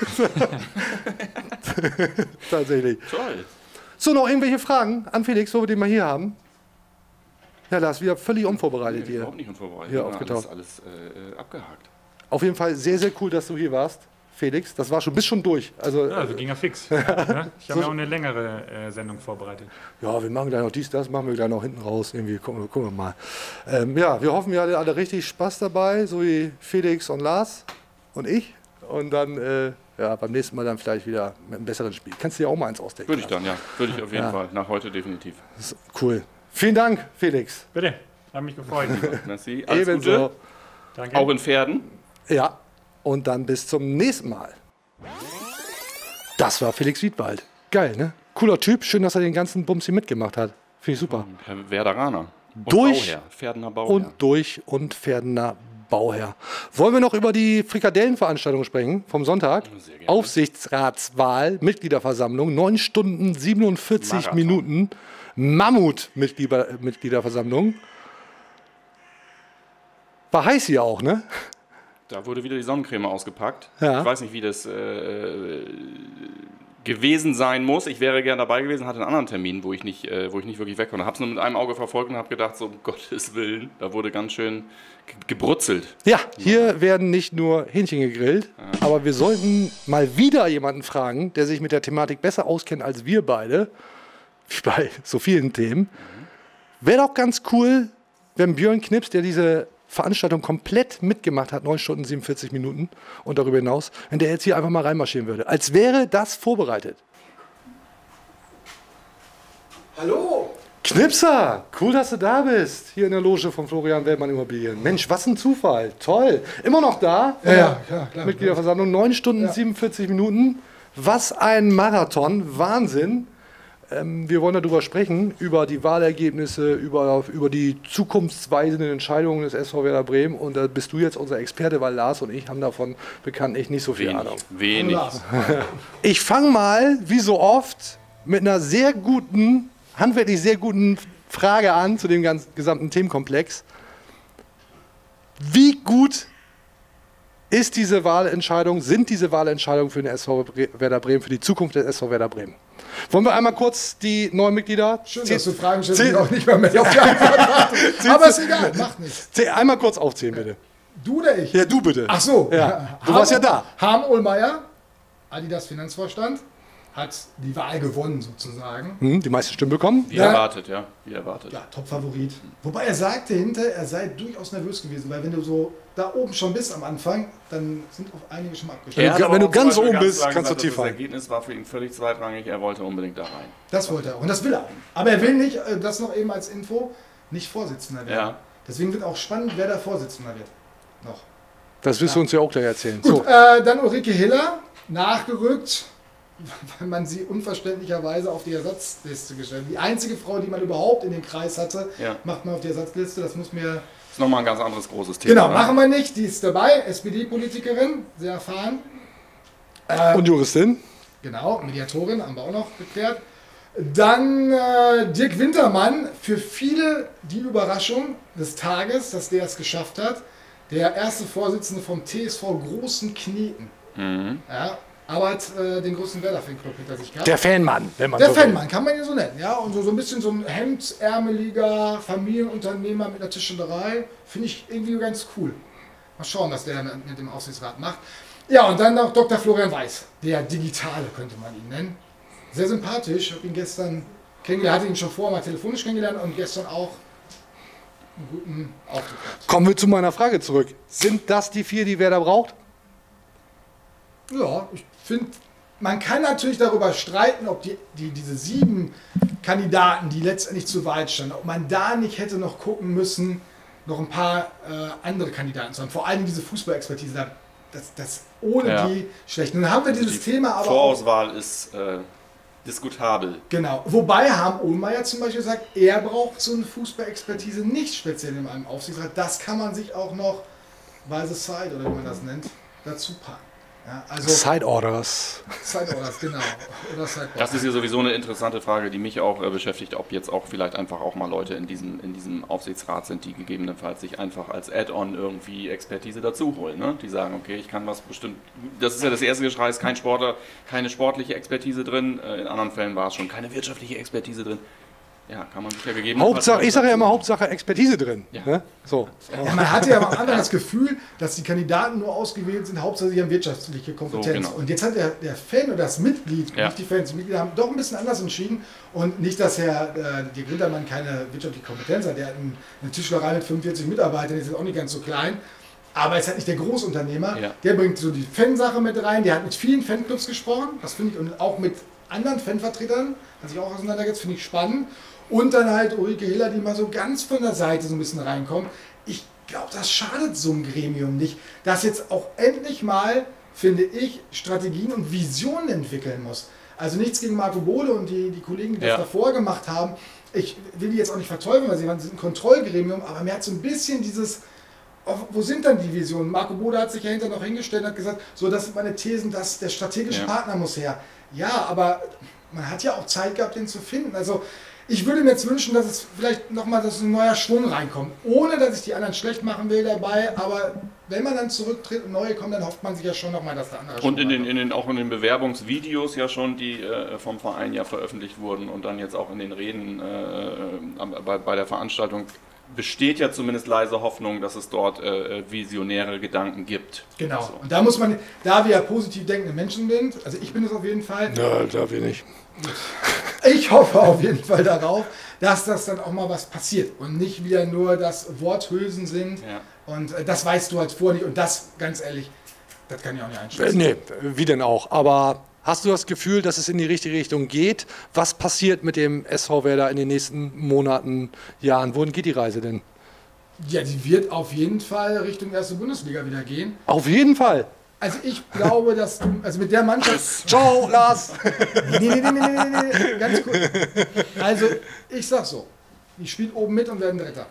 [SPEAKER 1] Tatsächlich.
[SPEAKER 2] Toll.
[SPEAKER 1] So, noch irgendwelche Fragen an Felix, wo wir den mal hier haben? Ja, Lars, wieder völlig unvorbereitet hier.
[SPEAKER 2] Überhaupt nicht unvorbereitet.
[SPEAKER 1] Hier
[SPEAKER 2] Ja,
[SPEAKER 1] aufgetaucht.
[SPEAKER 2] alles, alles äh, abgehakt.
[SPEAKER 1] Auf jeden Fall sehr, sehr cool, dass du hier warst, Felix. Das war schon, bist schon durch. Also,
[SPEAKER 3] Ja, also ging ja fix. Ja, ich habe mir auch eine längere äh, Sendung vorbereitet.
[SPEAKER 1] ja, wir machen gleich noch dies, das, machen wir gleich noch hinten raus. Irgendwie, gucken, gucken wir mal. Ähm, ja, wir hoffen, wir hatten alle richtig Spaß dabei, so wie Felix und Lars und ich. Und dann, äh, ja, beim nächsten Mal dann vielleicht wieder mit einem besseren Spiel. Kannst du dir auch mal eins ausdenken?
[SPEAKER 2] Würde ich dann, ja. Würde ich auf jeden
[SPEAKER 1] Ja.
[SPEAKER 2] Fall. Nach heute definitiv.
[SPEAKER 1] Das ist cool. Vielen Dank, Felix.
[SPEAKER 3] Bitte, hat mich gefreut.
[SPEAKER 2] Merci. Alles
[SPEAKER 1] Ebenso.
[SPEAKER 2] Gute.
[SPEAKER 3] Danke.
[SPEAKER 2] Auch in Pferden.
[SPEAKER 1] Ja, und dann bis zum nächsten Mal. Das war Felix Wiedwald. Geil, ne? Cooler Typ. Schön, dass er den ganzen Bums hier mitgemacht hat. Finde ich super.
[SPEAKER 2] Herr Werderaner. Und
[SPEAKER 1] Durch
[SPEAKER 2] Bauherr. Pferdener Bauherr.
[SPEAKER 1] Und durch und Pferdener Bauherr. Wollen wir noch über die Frikadellenveranstaltung sprechen vom Sonntag?
[SPEAKER 2] Sehr gerne.
[SPEAKER 1] Aufsichtsratswahl, Mitgliederversammlung, neun Stunden siebenundvierzig
[SPEAKER 2] Marathon.
[SPEAKER 1] Minuten. Mammut-Mitgliederversammlung. War heiß hier auch, ne?
[SPEAKER 2] Da wurde wieder die Sonnencreme ausgepackt.
[SPEAKER 1] Ja.
[SPEAKER 2] Ich weiß nicht, wie das äh, gewesen sein muss. Ich wäre gern dabei gewesen, hatte einen anderen Termin, wo ich nicht, äh, wo ich nicht wirklich weg konnte. Habe es nur mit einem Auge verfolgt und habe gedacht, so um Gottes Willen, da wurde ganz schön ge gebrutzelt.
[SPEAKER 1] Ja, hier werden nicht nur Hähnchen gegrillt, ja. aber wir sollten mal wieder jemanden fragen, der sich mit der Thematik besser auskennt als wir beide, wie bei so vielen Themen. Mhm. Wäre doch ganz cool, wenn Björn Knips, der diese Veranstaltung komplett mitgemacht hat, neun Stunden, siebenundvierzig Minuten und darüber hinaus, wenn der jetzt hier einfach mal reinmarschieren würde. Als wäre das vorbereitet.
[SPEAKER 9] Hallo!
[SPEAKER 1] Knipser, cool, dass du da bist, hier in der Loge von Florian Weltmann Immobilien. Mensch, was ein Zufall, toll. Immer noch da?
[SPEAKER 9] Ja, ja, ja klar.
[SPEAKER 1] Mitgliederversammlung, neun Stunden, ja. siebenundvierzig Minuten. Was ein Marathon, Wahnsinn. Ähm, wir wollen darüber sprechen, über die Wahlergebnisse, über, über die zukunftsweisenden Entscheidungen des S V Werder Bremen. Und da bist du jetzt unser Experte, weil Lars und ich haben davon bekanntlich nicht so viel
[SPEAKER 2] wenig,
[SPEAKER 1] Ahnung.
[SPEAKER 2] Wenig.
[SPEAKER 1] Ich fange mal, wie so oft, mit einer sehr guten, handwerklich sehr guten Frage an zu dem ganzen, gesamten Themenkomplex. Wie gut ist diese Wahlentscheidung, sind diese Wahlentscheidungen für den S V Werder Bremen, für die Zukunft des S V Werder Bremen? Wollen wir einmal kurz die neuen Mitglieder...
[SPEAKER 9] Schön, dass du Fragen stellst, die auch nicht mehr mehr auf die Antwort warten. Aber ist egal, macht nichts.
[SPEAKER 1] Einmal kurz aufzählen, bitte.
[SPEAKER 9] Du oder ich?
[SPEAKER 1] Ja, du bitte.
[SPEAKER 9] Ach so.
[SPEAKER 1] Ja. Du warst ja da.
[SPEAKER 9] Harm Ohlmeier, Adidas Finanzvorstand, hat die Wahl gewonnen sozusagen.
[SPEAKER 1] Hm, die meisten Stimmen bekommen.
[SPEAKER 2] Wie ja. erwartet, ja. Wie erwartet.
[SPEAKER 9] Ja, Top-Favorit. Wobei er sagte hinter, er sei durchaus nervös gewesen, weil wenn du so da oben schon bist am Anfang, dann sind auch einige schon mal abgeschlossen.
[SPEAKER 1] Ja, wenn du ganz oben bist, kannst du tief
[SPEAKER 2] fallen. Das Ergebnis war für ihn völlig zweitrangig, er wollte unbedingt da rein.
[SPEAKER 9] Das wollte er und das will er. Aber er will nicht, das noch eben als Info, nicht Vorsitzender werden. Ja. Deswegen wird auch spannend, wer da Vorsitzender wird. Noch.
[SPEAKER 1] Das wirst ja. du uns ja auch gleich erzählen.
[SPEAKER 9] Gut, so. äh, dann Ulrike Hiller, nachgerückt, weil man sie unverständlicherweise auf die Ersatzliste gestellt hat. Die einzige Frau, die man überhaupt in den Kreis hatte, ja. macht man auf die Ersatzliste. Das muss mir...
[SPEAKER 2] Das ist nochmal ein ganz anderes großes Thema.
[SPEAKER 9] Genau,
[SPEAKER 2] oder?
[SPEAKER 9] machen wir nicht. Die ist dabei, S P D-Politikerin, sehr erfahren.
[SPEAKER 1] Äh, Und Juristin.
[SPEAKER 9] Genau, Mediatorin, haben wir auch noch geklärt. Dann äh, Dirk Wintermann, für viele die Überraschung des Tages, dass der es geschafft hat. Der erste Vorsitzende vom T S V Großen Kneten. Mhm. Ja, aber hat äh, den größten Werder-Fanclub hinter sich gehabt.
[SPEAKER 1] Der Fanmann, wenn man
[SPEAKER 9] Der
[SPEAKER 1] so
[SPEAKER 9] Fanmann, will. Kann man ihn so nennen. Ja, und so, so ein bisschen so ein hemdsärmeliger Familienunternehmer mit einer Tischlerei. Finde ich irgendwie ganz cool. Mal schauen, was der mit, mit dem Aufsichtsrat macht. Ja, und dann noch Doktor Florian Weiß. Der Digitale könnte man ihn nennen. Sehr sympathisch. Ich habe ihn gestern kennengelernt, hatte ihn schon vorher mal telefonisch kennengelernt und gestern auch einen guten Auftritt gehabt.
[SPEAKER 1] Kommen wir zu meiner Frage zurück. Sind das die vier, die Werder braucht?
[SPEAKER 9] Ja, ich finde, man kann natürlich darüber streiten, ob die, die, diese sieben Kandidaten, die letztendlich zur Wahl standen, ob man da nicht hätte noch gucken müssen, noch ein paar äh, andere Kandidaten zu haben. Vor allem diese Fußballexpertise, das, das ohne ja. die schlecht. Nun haben wir dieses
[SPEAKER 2] die
[SPEAKER 9] Thema aber
[SPEAKER 2] Vorauswahl
[SPEAKER 9] auch,
[SPEAKER 2] ist äh, diskutabel.
[SPEAKER 9] Genau. Wobei Harm Ohlmeier zum Beispiel sagt, er braucht so eine Fußballexpertise nicht speziell in einem Aufsichtsrat. Das kann man sich auch noch, weise Side oder wie man das nennt, dazu packen. Ja, also
[SPEAKER 1] Side Orders.
[SPEAKER 9] Side Orders, genau. Oder Side Orders.
[SPEAKER 2] Das ist ja sowieso eine interessante Frage, die mich auch äh, beschäftigt, ob jetzt auch vielleicht einfach auch mal Leute in diesem, in diesem Aufsichtsrat sind, die gegebenenfalls sich einfach als Add-on irgendwie Expertise dazu holen. Ne? Die sagen, okay, ich kann was bestimmt. Das ist ja das erste Geschrei, ist kein Sportler, keine sportliche Expertise drin. Äh, in anderen Fällen war es schon keine wirtschaftliche Expertise drin. Ja, kann man sich ja gegeben.
[SPEAKER 1] Hauptsache, ich sage ja immer Hauptsache Expertise drin.
[SPEAKER 2] Ja.
[SPEAKER 1] Ne? So.
[SPEAKER 9] Ja, man hatte ja am Anfang das Gefühl, dass die Kandidaten nur ausgewählt sind, hauptsächlich haben wirtschaftliche Kompetenz. So, genau. Und jetzt hat der, der Fan oder das Mitglied, ja. nicht die Fans, die Mitglieder haben doch ein bisschen anders entschieden. Und nicht, dass Herr äh, Dirk Wintermann keine wirtschaftliche Kompetenz hat. Der hat eine Tischlerei mit fünfundvierzig Mitarbeitern, die sind auch nicht ganz so klein. Aber er ist halt nicht der Großunternehmer. Ja. Der bringt so die Fansache mit rein. Der hat mit vielen Fanclubs gesprochen. Das finde ich, und auch mit anderen Fanvertretern, hat sich auch auseinandergesetzt, finde ich spannend. Und dann halt Ulrike Hiller, die mal so ganz von der Seite so ein bisschen reinkommt. Ich glaube, das schadet so einem Gremium nicht, das jetzt auch endlich mal, finde ich, Strategien und Visionen entwickeln muss. Also nichts gegen Marco Bode und die, die Kollegen, die das ja. davor gemacht haben. Ich will die jetzt auch nicht verteufeln, weil sie sind ein Kontrollgremium, aber mir hat so ein bisschen dieses, oh, wo sind dann die Visionen? Marco Bode hat sich ja hinterher noch hingestellt und hat gesagt, so, das sind meine Thesen, dass der strategische ja. Partner muss her. Ja, aber man hat ja auch Zeit gehabt, den zu finden. Also Ich würde mir jetzt wünschen, dass es vielleicht nochmal ein neuer Schwung reinkommt, ohne dass ich die anderen schlecht machen will dabei, aber wenn man dann zurücktritt und neue kommen, dann hofft man sich ja schon nochmal, dass der andere
[SPEAKER 2] Und in den, in den, auch in den Bewerbungsvideos ja schon, die äh, vom Verein ja veröffentlicht wurden und dann jetzt auch in den Reden äh, bei, bei der Veranstaltung, besteht ja zumindest leise Hoffnung, dass es dort äh, visionäre Gedanken gibt.
[SPEAKER 9] Genau,
[SPEAKER 2] Also.
[SPEAKER 9] und da muss man, da wir ja positiv denkende Menschen sind, also ich bin es auf jeden Fall.
[SPEAKER 1] Ja, da wir nicht.
[SPEAKER 9] Ich hoffe auf jeden Fall darauf, dass das dann auch mal was passiert und nicht wieder nur das Worthülsen sind.
[SPEAKER 2] Ja.
[SPEAKER 9] Und äh, das weißt du halt vorher nicht. Und das, ganz ehrlich, das kann ich auch nicht einschätzen.
[SPEAKER 1] Nee, wie denn auch. Aber hast du das Gefühl, dass es in die richtige Richtung geht? Was passiert mit dem S V Werder in den nächsten Monaten, Jahren? Wohin geht die Reise denn?
[SPEAKER 9] Ja, die wird auf jeden Fall Richtung erste Bundesliga wieder gehen.
[SPEAKER 1] Auf jeden Fall.
[SPEAKER 9] Also ich glaube, dass du, also mit der Mannschaft...
[SPEAKER 1] Ciao, Lars!
[SPEAKER 9] Nee, nee, nee, nee, nee, nee, nee, ganz kurz. Also, ich sag so, die spielen oben mit und werden Dritter.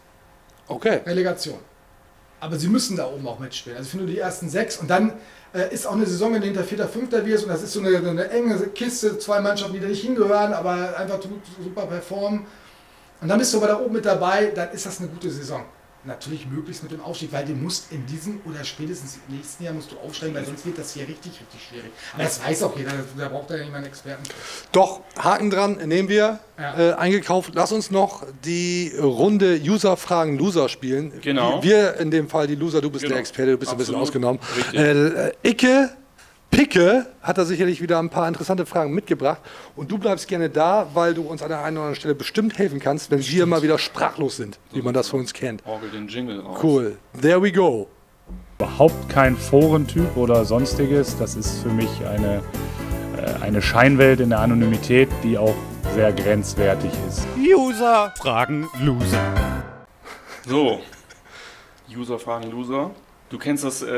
[SPEAKER 1] Okay.
[SPEAKER 9] Relegation. Aber sie müssen da oben auch mitspielen. Also ich finde die ersten sechs und dann äh, ist auch eine Saison, wenn du hinter Vierter, Fünfter wirst und das ist so eine, eine enge Kiste, zwei Mannschaften, die da nicht hingehören, aber einfach super performen. Und dann bist du aber da oben mit dabei, dann ist das eine gute Saison. Natürlich möglichst mit dem Aufstieg, weil du musst in diesem oder spätestens im nächsten Jahr musst du aufsteigen, weil sonst wird das hier richtig, richtig schwierig. Aber das weiß auch jeder, da braucht ja niemand einen Experten.
[SPEAKER 1] Doch, Haken dran, nehmen wir.
[SPEAKER 9] Ja.
[SPEAKER 1] Äh, eingekauft. Lass uns noch die Runde User-Fragen Loser spielen.
[SPEAKER 2] Genau.
[SPEAKER 1] Wir in dem Fall die Loser, du bist
[SPEAKER 2] Genau.
[SPEAKER 1] der Experte, du bist ein bisschen
[SPEAKER 2] Absolut.
[SPEAKER 1] ausgenommen.
[SPEAKER 2] Richtig.
[SPEAKER 1] Äh, Icke, Picke hat da sicherlich wieder ein paar interessante Fragen mitgebracht. Und du bleibst gerne da, weil du uns an der einen oder anderen Stelle bestimmt helfen kannst, wenn wir mal wieder sprachlos sind, wie man das von uns kennt.
[SPEAKER 2] Orgel den Jingle raus.
[SPEAKER 1] Cool. There we go.
[SPEAKER 3] Überhaupt kein Forentyp oder sonstiges. Das ist für mich eine, äh, eine Scheinwelt in der Anonymität, die auch sehr grenzwertig ist.
[SPEAKER 4] User fragen Loser.
[SPEAKER 2] So, User fragen Loser. Du kennst das, äh,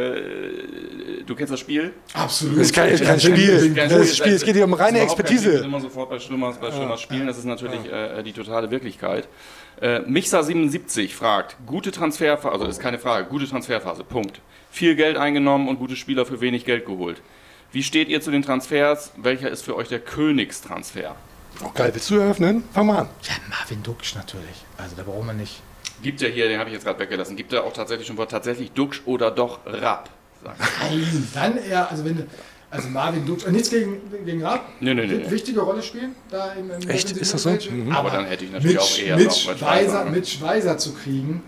[SPEAKER 2] du kennst das Spiel?
[SPEAKER 9] Absolut.
[SPEAKER 1] Das ist kein, ist kein Spiel.
[SPEAKER 2] Kein
[SPEAKER 1] Das ist Spiel. Es geht hier um reine
[SPEAKER 2] überhaupt kein Spiel. Wir
[SPEAKER 1] Expertise.
[SPEAKER 2] sind immer sofort bei Schlimmers, bei Schlimmers Spielen. Das ist natürlich äh, die totale Wirklichkeit. Äh, Mixa siebenundsiebzig fragt, gute Transferphase, also das ist keine Frage, gute Transferphase, Punkt. Viel Geld eingenommen und gute Spieler für wenig Geld geholt. Wie steht ihr zu den Transfers? Welcher ist für euch der Königstransfer?
[SPEAKER 1] Oh, geil, willst du eröffnen? Fang mal an.
[SPEAKER 9] Ja, Marvin Duksch natürlich. Also da brauchen wir nicht.
[SPEAKER 2] Gibt ja hier, den habe ich jetzt gerade weggelassen, gibt ja auch tatsächlich schon Wort tatsächlich Duksch oder doch Rapp? Sagt.
[SPEAKER 9] Nein, dann eher, also wenn also Marvin Duksch, nichts gegen, gegen Rapp,
[SPEAKER 2] Nee, nee, nee, nee.
[SPEAKER 9] wichtige Rolle spielen. Da im, im
[SPEAKER 1] Echt? Ist das so? Mhm.
[SPEAKER 2] Aber dann hätte ich natürlich
[SPEAKER 9] mit,
[SPEAKER 2] auch eher
[SPEAKER 9] mit
[SPEAKER 2] noch
[SPEAKER 9] Schweizer,
[SPEAKER 2] ne?
[SPEAKER 9] mit Schweizer zu kriegen,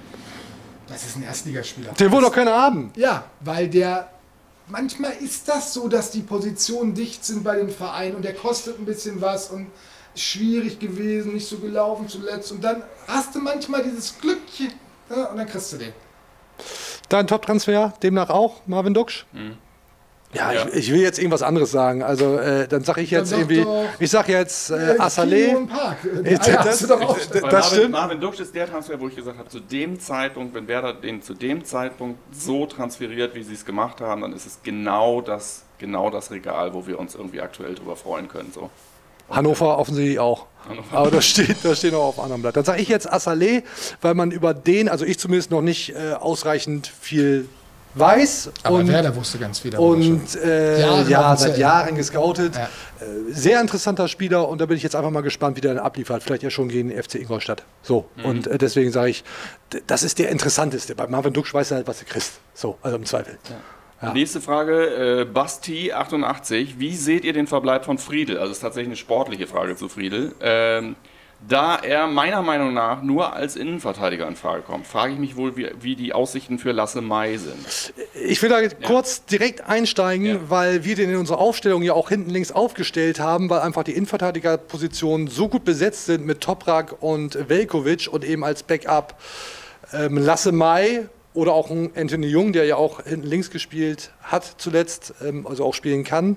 [SPEAKER 9] das ist ein Erstligaspieler.
[SPEAKER 1] Den wollen doch keiner haben.
[SPEAKER 9] Ja, weil der, manchmal ist das so, dass die Positionen dicht sind bei den Vereinen und der kostet ein bisschen was und schwierig gewesen, nicht so gelaufen zuletzt und dann hast du manchmal dieses Glückchen, ja, und dann kriegst du den.
[SPEAKER 1] Dein Top-Transfer, demnach auch, Marvin Duksch?
[SPEAKER 2] Mhm.
[SPEAKER 1] Ja,
[SPEAKER 2] Ja.
[SPEAKER 1] Ich, ich will jetzt irgendwas anderes sagen. Also, äh, dann sage ich jetzt
[SPEAKER 9] Dann sag
[SPEAKER 1] irgendwie,
[SPEAKER 9] doch,
[SPEAKER 1] ich sage jetzt äh,
[SPEAKER 9] Äh,
[SPEAKER 1] Assalé.
[SPEAKER 9] Kino im Park. Die
[SPEAKER 1] Äh,
[SPEAKER 9] Eier
[SPEAKER 1] das-
[SPEAKER 9] hast du doch auch.
[SPEAKER 1] das-
[SPEAKER 2] Weil
[SPEAKER 1] das
[SPEAKER 2] Marvin,
[SPEAKER 1] stimmt.
[SPEAKER 2] Marvin Duksch ist der Transfer, wo ich gesagt habe, zu dem Zeitpunkt, wenn Werder den zu dem Zeitpunkt so transferiert, wie sie es gemacht haben, dann ist es genau das, genau das Regal, wo wir uns irgendwie aktuell drüber freuen können. So.
[SPEAKER 1] Hannover offensichtlich auch.
[SPEAKER 2] Hannover.
[SPEAKER 1] Aber das steht, das steht noch auf einem anderen Blatt. Dann sage ich jetzt Assalé, weil man über den, also ich zumindest noch nicht äh, ausreichend viel weiß.
[SPEAKER 9] Aber
[SPEAKER 1] und,
[SPEAKER 9] Werder wusste ganz viel darüber schon.
[SPEAKER 1] Und äh,
[SPEAKER 9] Jahre auf
[SPEAKER 1] ja,
[SPEAKER 9] dem
[SPEAKER 1] seit
[SPEAKER 9] Zettel.
[SPEAKER 1] Jahren gescoutet.
[SPEAKER 9] Ja.
[SPEAKER 1] Äh, sehr interessanter Spieler und da bin ich jetzt einfach mal gespannt, wie der dann abliefert. Vielleicht ja schon gegen den F C Ingolstadt. So.
[SPEAKER 2] Mhm.
[SPEAKER 1] Und äh, deswegen sage ich, d- das ist der interessanteste. Bei Marvin Duksch weiß er halt, was du kriegst. So, also im Zweifel. Ja.
[SPEAKER 2] Nächste Frage, äh, Basti achtundachtzig. Wie seht ihr den Verbleib von Friedel? Also das ist tatsächlich eine sportliche Frage zu Friedel. Ähm, da er meiner Meinung nach nur als Innenverteidiger in Frage kommt, frage ich mich wohl, wie, wie die Aussichten für Lasse Mai sind.
[SPEAKER 1] Ich will da kurz direkt einsteigen,
[SPEAKER 2] Ja.
[SPEAKER 1] weil wir den in unserer Aufstellung ja auch hinten links aufgestellt haben, weil einfach die Innenverteidigerpositionen so gut besetzt sind mit Toprak und Veljkovic und eben als Backup ähm, Lasse Mai oder auch ein Anthony Jung, der ja auch hinten links gespielt hat zuletzt, ähm, also auch spielen kann.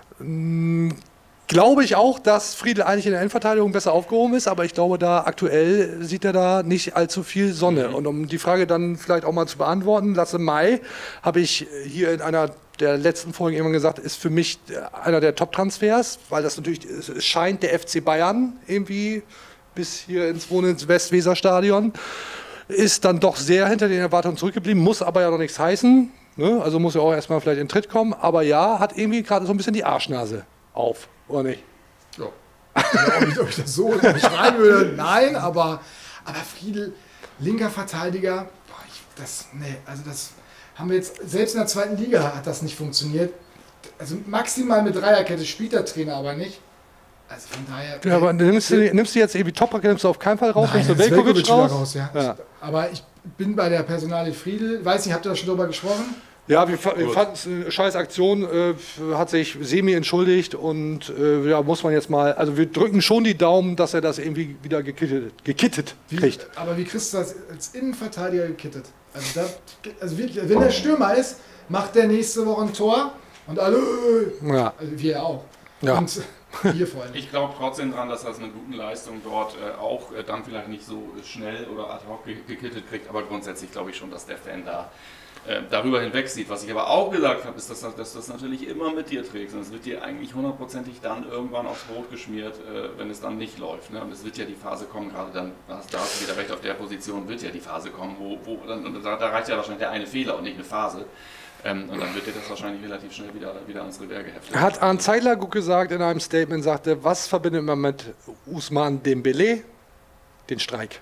[SPEAKER 1] Ähm, Glaube ich auch, dass Friedel eigentlich in der Innenverteidigung besser aufgehoben ist, aber ich glaube, da aktuell sieht er da nicht allzu viel Sonne.
[SPEAKER 2] Mhm.
[SPEAKER 1] Und um die Frage dann vielleicht auch mal zu beantworten, Lasse Mai, habe ich hier in einer der letzten Folgen irgendwann gesagt, ist für mich einer der Top-Transfers, weil das natürlich, es scheint der F C Bayern irgendwie bis hier ins Wohnen ins Westweserstadion, ist dann doch sehr hinter den Erwartungen zurückgeblieben, muss aber ja noch nichts heißen, ne? Also muss ja auch erstmal vielleicht in den Tritt kommen, aber ja, hat irgendwie gerade so ein bisschen die Arschnase auf. Oder nicht?
[SPEAKER 9] Ja. auch nicht, ob ich das so beschreiben würde, nein, aber, aber Friedl, linker Verteidiger, boah, ich, das, nee, also das haben wir jetzt, selbst in der zweiten Liga hat das nicht funktioniert. Also maximal mit Dreierkette spielt der Trainer aber nicht. Also von daher.
[SPEAKER 1] Ja, aber nimmst du, nimmst du jetzt irgendwie Toprak, nimmst du auf keinen Fall raus,
[SPEAKER 9] Nein,
[SPEAKER 1] nimmst du
[SPEAKER 9] Veljković
[SPEAKER 1] Veljković raus?
[SPEAKER 9] raus ja.
[SPEAKER 1] Ja.
[SPEAKER 9] Aber ich bin bei der Personalie Friedl, weiß nicht, habt ihr da schon drüber gesprochen?
[SPEAKER 1] Ja, wir, wir fanden es eine scheiß Aktion, äh, hat sich Semi entschuldigt und äh, ja, muss man jetzt mal, also wir drücken schon die Daumen, dass er das irgendwie wieder gekittet, gekittet kriegt.
[SPEAKER 9] Wie, aber wie kriegst du das als Innenverteidiger gekittet? Also, da, also wirklich, wenn der Stürmer ist, macht der nächste Woche ein Tor und alle,
[SPEAKER 1] ja.
[SPEAKER 9] Also wir auch.
[SPEAKER 1] Ja.
[SPEAKER 9] Und wir vor allem.
[SPEAKER 2] Ich glaube trotzdem dran, dass er es eine gute Leistung dort äh, auch äh, dann vielleicht nicht so schnell oder ad hoc gekittet kriegt, aber grundsätzlich glaube ich schon, dass der Fan da äh, darüber hinweg sieht. Was ich aber auch gesagt habe, ist, dass, dass du das natürlich immer mit dir trägst und es wird dir eigentlich hundertprozentig dann irgendwann aufs Brot geschmiert, äh, wenn es dann nicht läuft. Ne? Und es wird ja die Phase kommen, gerade dann, da hast du wieder recht, auf der Position wird ja die Phase kommen, wo, wo dann, und da, da reicht ja wahrscheinlich der eine Fehler und nicht eine Phase. Ähm, und dann wird dir das wahrscheinlich relativ schnell wieder, wieder ans Revers geheftet.
[SPEAKER 1] Hat Arne Zeidler gut gesagt in einem Statement, sagte, was verbindet man mit Ousmane Dembélé? Den Streik.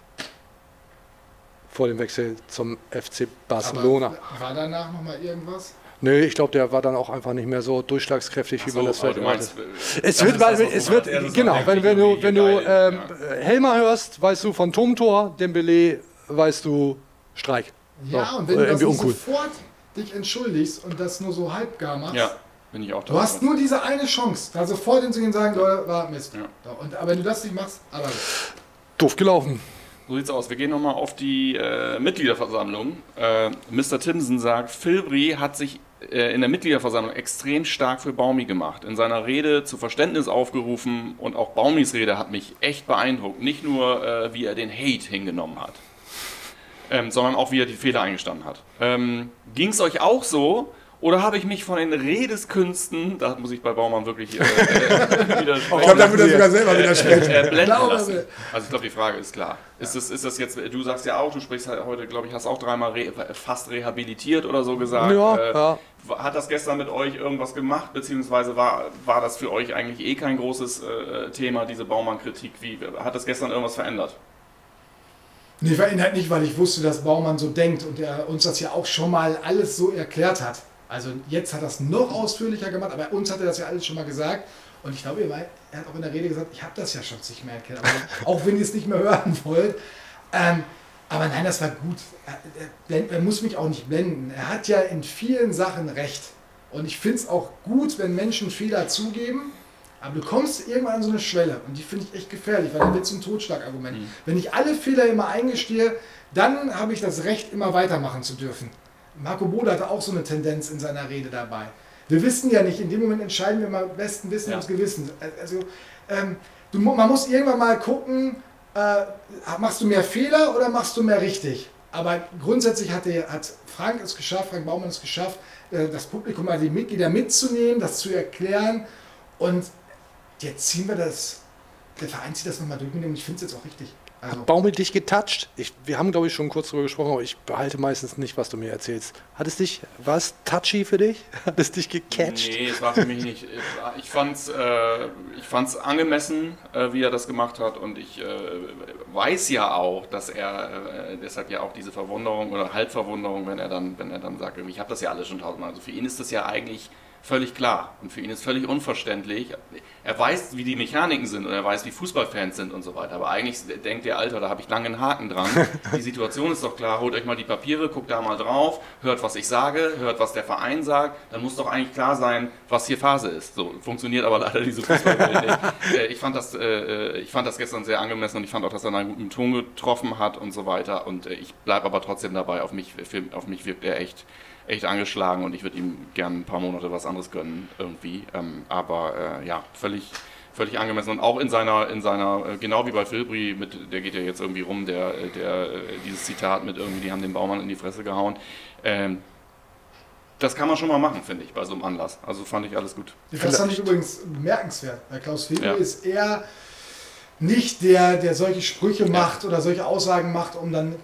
[SPEAKER 1] Vor dem Wechsel zum F C Barcelona.
[SPEAKER 9] Aber war danach nochmal irgendwas?
[SPEAKER 1] Nö, ich glaube, der war dann auch einfach nicht mehr so durchschlagskräftig, wie
[SPEAKER 2] so,
[SPEAKER 1] man das vielleicht
[SPEAKER 2] meinst,
[SPEAKER 1] Es wird, weil, es wird, genau, wenn, wenn du, wenn du ähm, ja. Helmer hörst, weißt du von Turmtor, Dembélé, weißt du Streik.
[SPEAKER 9] Ja,
[SPEAKER 1] so,
[SPEAKER 9] und wenn du das
[SPEAKER 1] uncool.
[SPEAKER 9] sofort dich entschuldigst und das nur so halbgar machst,
[SPEAKER 2] ja, bin ich auch
[SPEAKER 9] du hast nur diese eine Chance, da sofort hinzugehen und sagen, Leute, war Mist.
[SPEAKER 2] Ja.
[SPEAKER 9] Und, aber wenn du das nicht machst, aber
[SPEAKER 1] doof gelaufen.
[SPEAKER 2] So sieht's aus. Wir gehen nochmal auf die äh, Mitgliederversammlung. Äh, Mister Timsen sagt, Filbri hat sich äh, in der Mitgliederversammlung extrem stark für Baumi gemacht. In seiner Rede zu Verständnis aufgerufen und auch Baumis Rede hat mich echt beeindruckt. Nicht nur, äh, wie er den Hate hingenommen hat, ähm, sondern auch, wie er die Fehler eingestanden hat. Ähm, ging's euch auch so? Oder habe ich mich von den Redeskünsten, da muss ich bei Baumann wirklich äh, äh, widersprechen.
[SPEAKER 9] Ich glaube, da würde er sogar selber widersprechen.
[SPEAKER 2] Äh, äh, blenden lassen. Also ich glaube, die Frage ist klar. Ist, das, ist das jetzt, du sagst ja auch, du sprichst halt heute, glaube ich, hast auch dreimal re, fast rehabilitiert oder so gesagt.
[SPEAKER 1] Ja,
[SPEAKER 2] äh,
[SPEAKER 1] ja.
[SPEAKER 2] Hat das gestern mit euch irgendwas gemacht, beziehungsweise war, war das für euch eigentlich eh kein großes äh, Thema, diese Baumann-Kritik? Wie, hat das gestern irgendwas verändert?
[SPEAKER 9] Nee, verändert nicht, weil ich wusste, dass Baumann so denkt und er uns das ja auch schon mal alles so erklärt hat. Also jetzt hat er es noch ausführlicher gemacht, aber uns hat er das ja alles schon mal gesagt. Und ich glaube, er hat auch in der Rede gesagt, ich habe das ja schon nicht mehr erklärt, aber auch wenn ihr es nicht mehr hören wollt. Ähm, aber nein, das war gut. Er, er, er muss mich auch nicht blenden. Er hat ja in vielen Sachen recht. Und ich finde es auch gut, wenn Menschen Fehler zugeben. Aber du kommst irgendwann an so eine Schwelle und die finde ich echt gefährlich, weil dann wird es ein Totschlagargument. Mhm. Wenn ich alle Fehler immer eingestehe, dann habe ich das Recht, immer weitermachen zu dürfen. Marco Bode hatte auch so eine Tendenz in seiner Rede dabei. Wir wissen ja nicht, in dem Moment entscheiden wir mal besten Wissen ja. ums Gewissen. Also, ähm, du, man muss irgendwann mal gucken, äh, machst du mehr Fehler oder machst du mehr richtig? Aber grundsätzlich hat, der, hat Frank es geschafft, Frank Baumann es geschafft, äh, das Publikum, also die Mitglieder mitzunehmen, das zu erklären. Und jetzt ziehen wir das, der Verein zieht das nochmal durch und ich finde es jetzt auch richtig. Also.
[SPEAKER 1] Hat Baumel dich getoucht? Ich, wir haben, glaube ich, schon kurz darüber gesprochen, aber ich behalte meistens nicht, was du mir erzählst. Hat es dich, war es touchy für dich? Hat es dich gecatcht?
[SPEAKER 2] Nee, es war für mich nicht. Ich fand es äh, ich fand's angemessen, äh, wie er das gemacht hat und ich äh, weiß ja auch, dass er äh, deshalb ja auch diese Verwunderung oder Halbverwunderung, wenn er dann, wenn er dann sagt, ich habe das ja alles schon tausendmal. Also für ihn ist das ja eigentlich völlig klar und für ihn ist völlig unverständlich. Er weiß, wie die Mechaniken sind und er weiß, wie Fußballfans sind und so weiter. Aber eigentlich denkt der Alter, da habe ich lange einen Haken dran. Die Situation ist doch klar, holt euch mal die Papiere, guckt da mal drauf, hört, was ich sage, hört, was der Verein sagt. Dann muss doch eigentlich klar sein, was hier Phase ist. So funktioniert aber leider diese Fußballwelt nicht. Ich fand das, äh, ich fand das gestern sehr angemessen und ich fand auch, dass er einen guten Ton getroffen hat und so weiter. Und äh, ich bleibe aber trotzdem dabei, auf mich, für, auf mich wirkt er echt echt angeschlagen und ich würde ihm gerne ein paar Monate was anderes gönnen irgendwie, ähm, aber äh, ja, völlig, völlig angemessen und auch in seiner, in seiner äh, genau wie bei Filbri, mit, der geht ja jetzt irgendwie rum, der, der, äh, dieses Zitat mit irgendwie, die haben den Baumann in die Fresse gehauen, ähm, das kann man schon mal machen, finde ich, bei so einem Anlass, also fand ich alles gut.
[SPEAKER 9] Das fand ich übrigens bemerkenswert, weil Klaus Filbri ja. ist eher nicht der, der solche Sprüche macht ja. oder solche Aussagen macht, um dann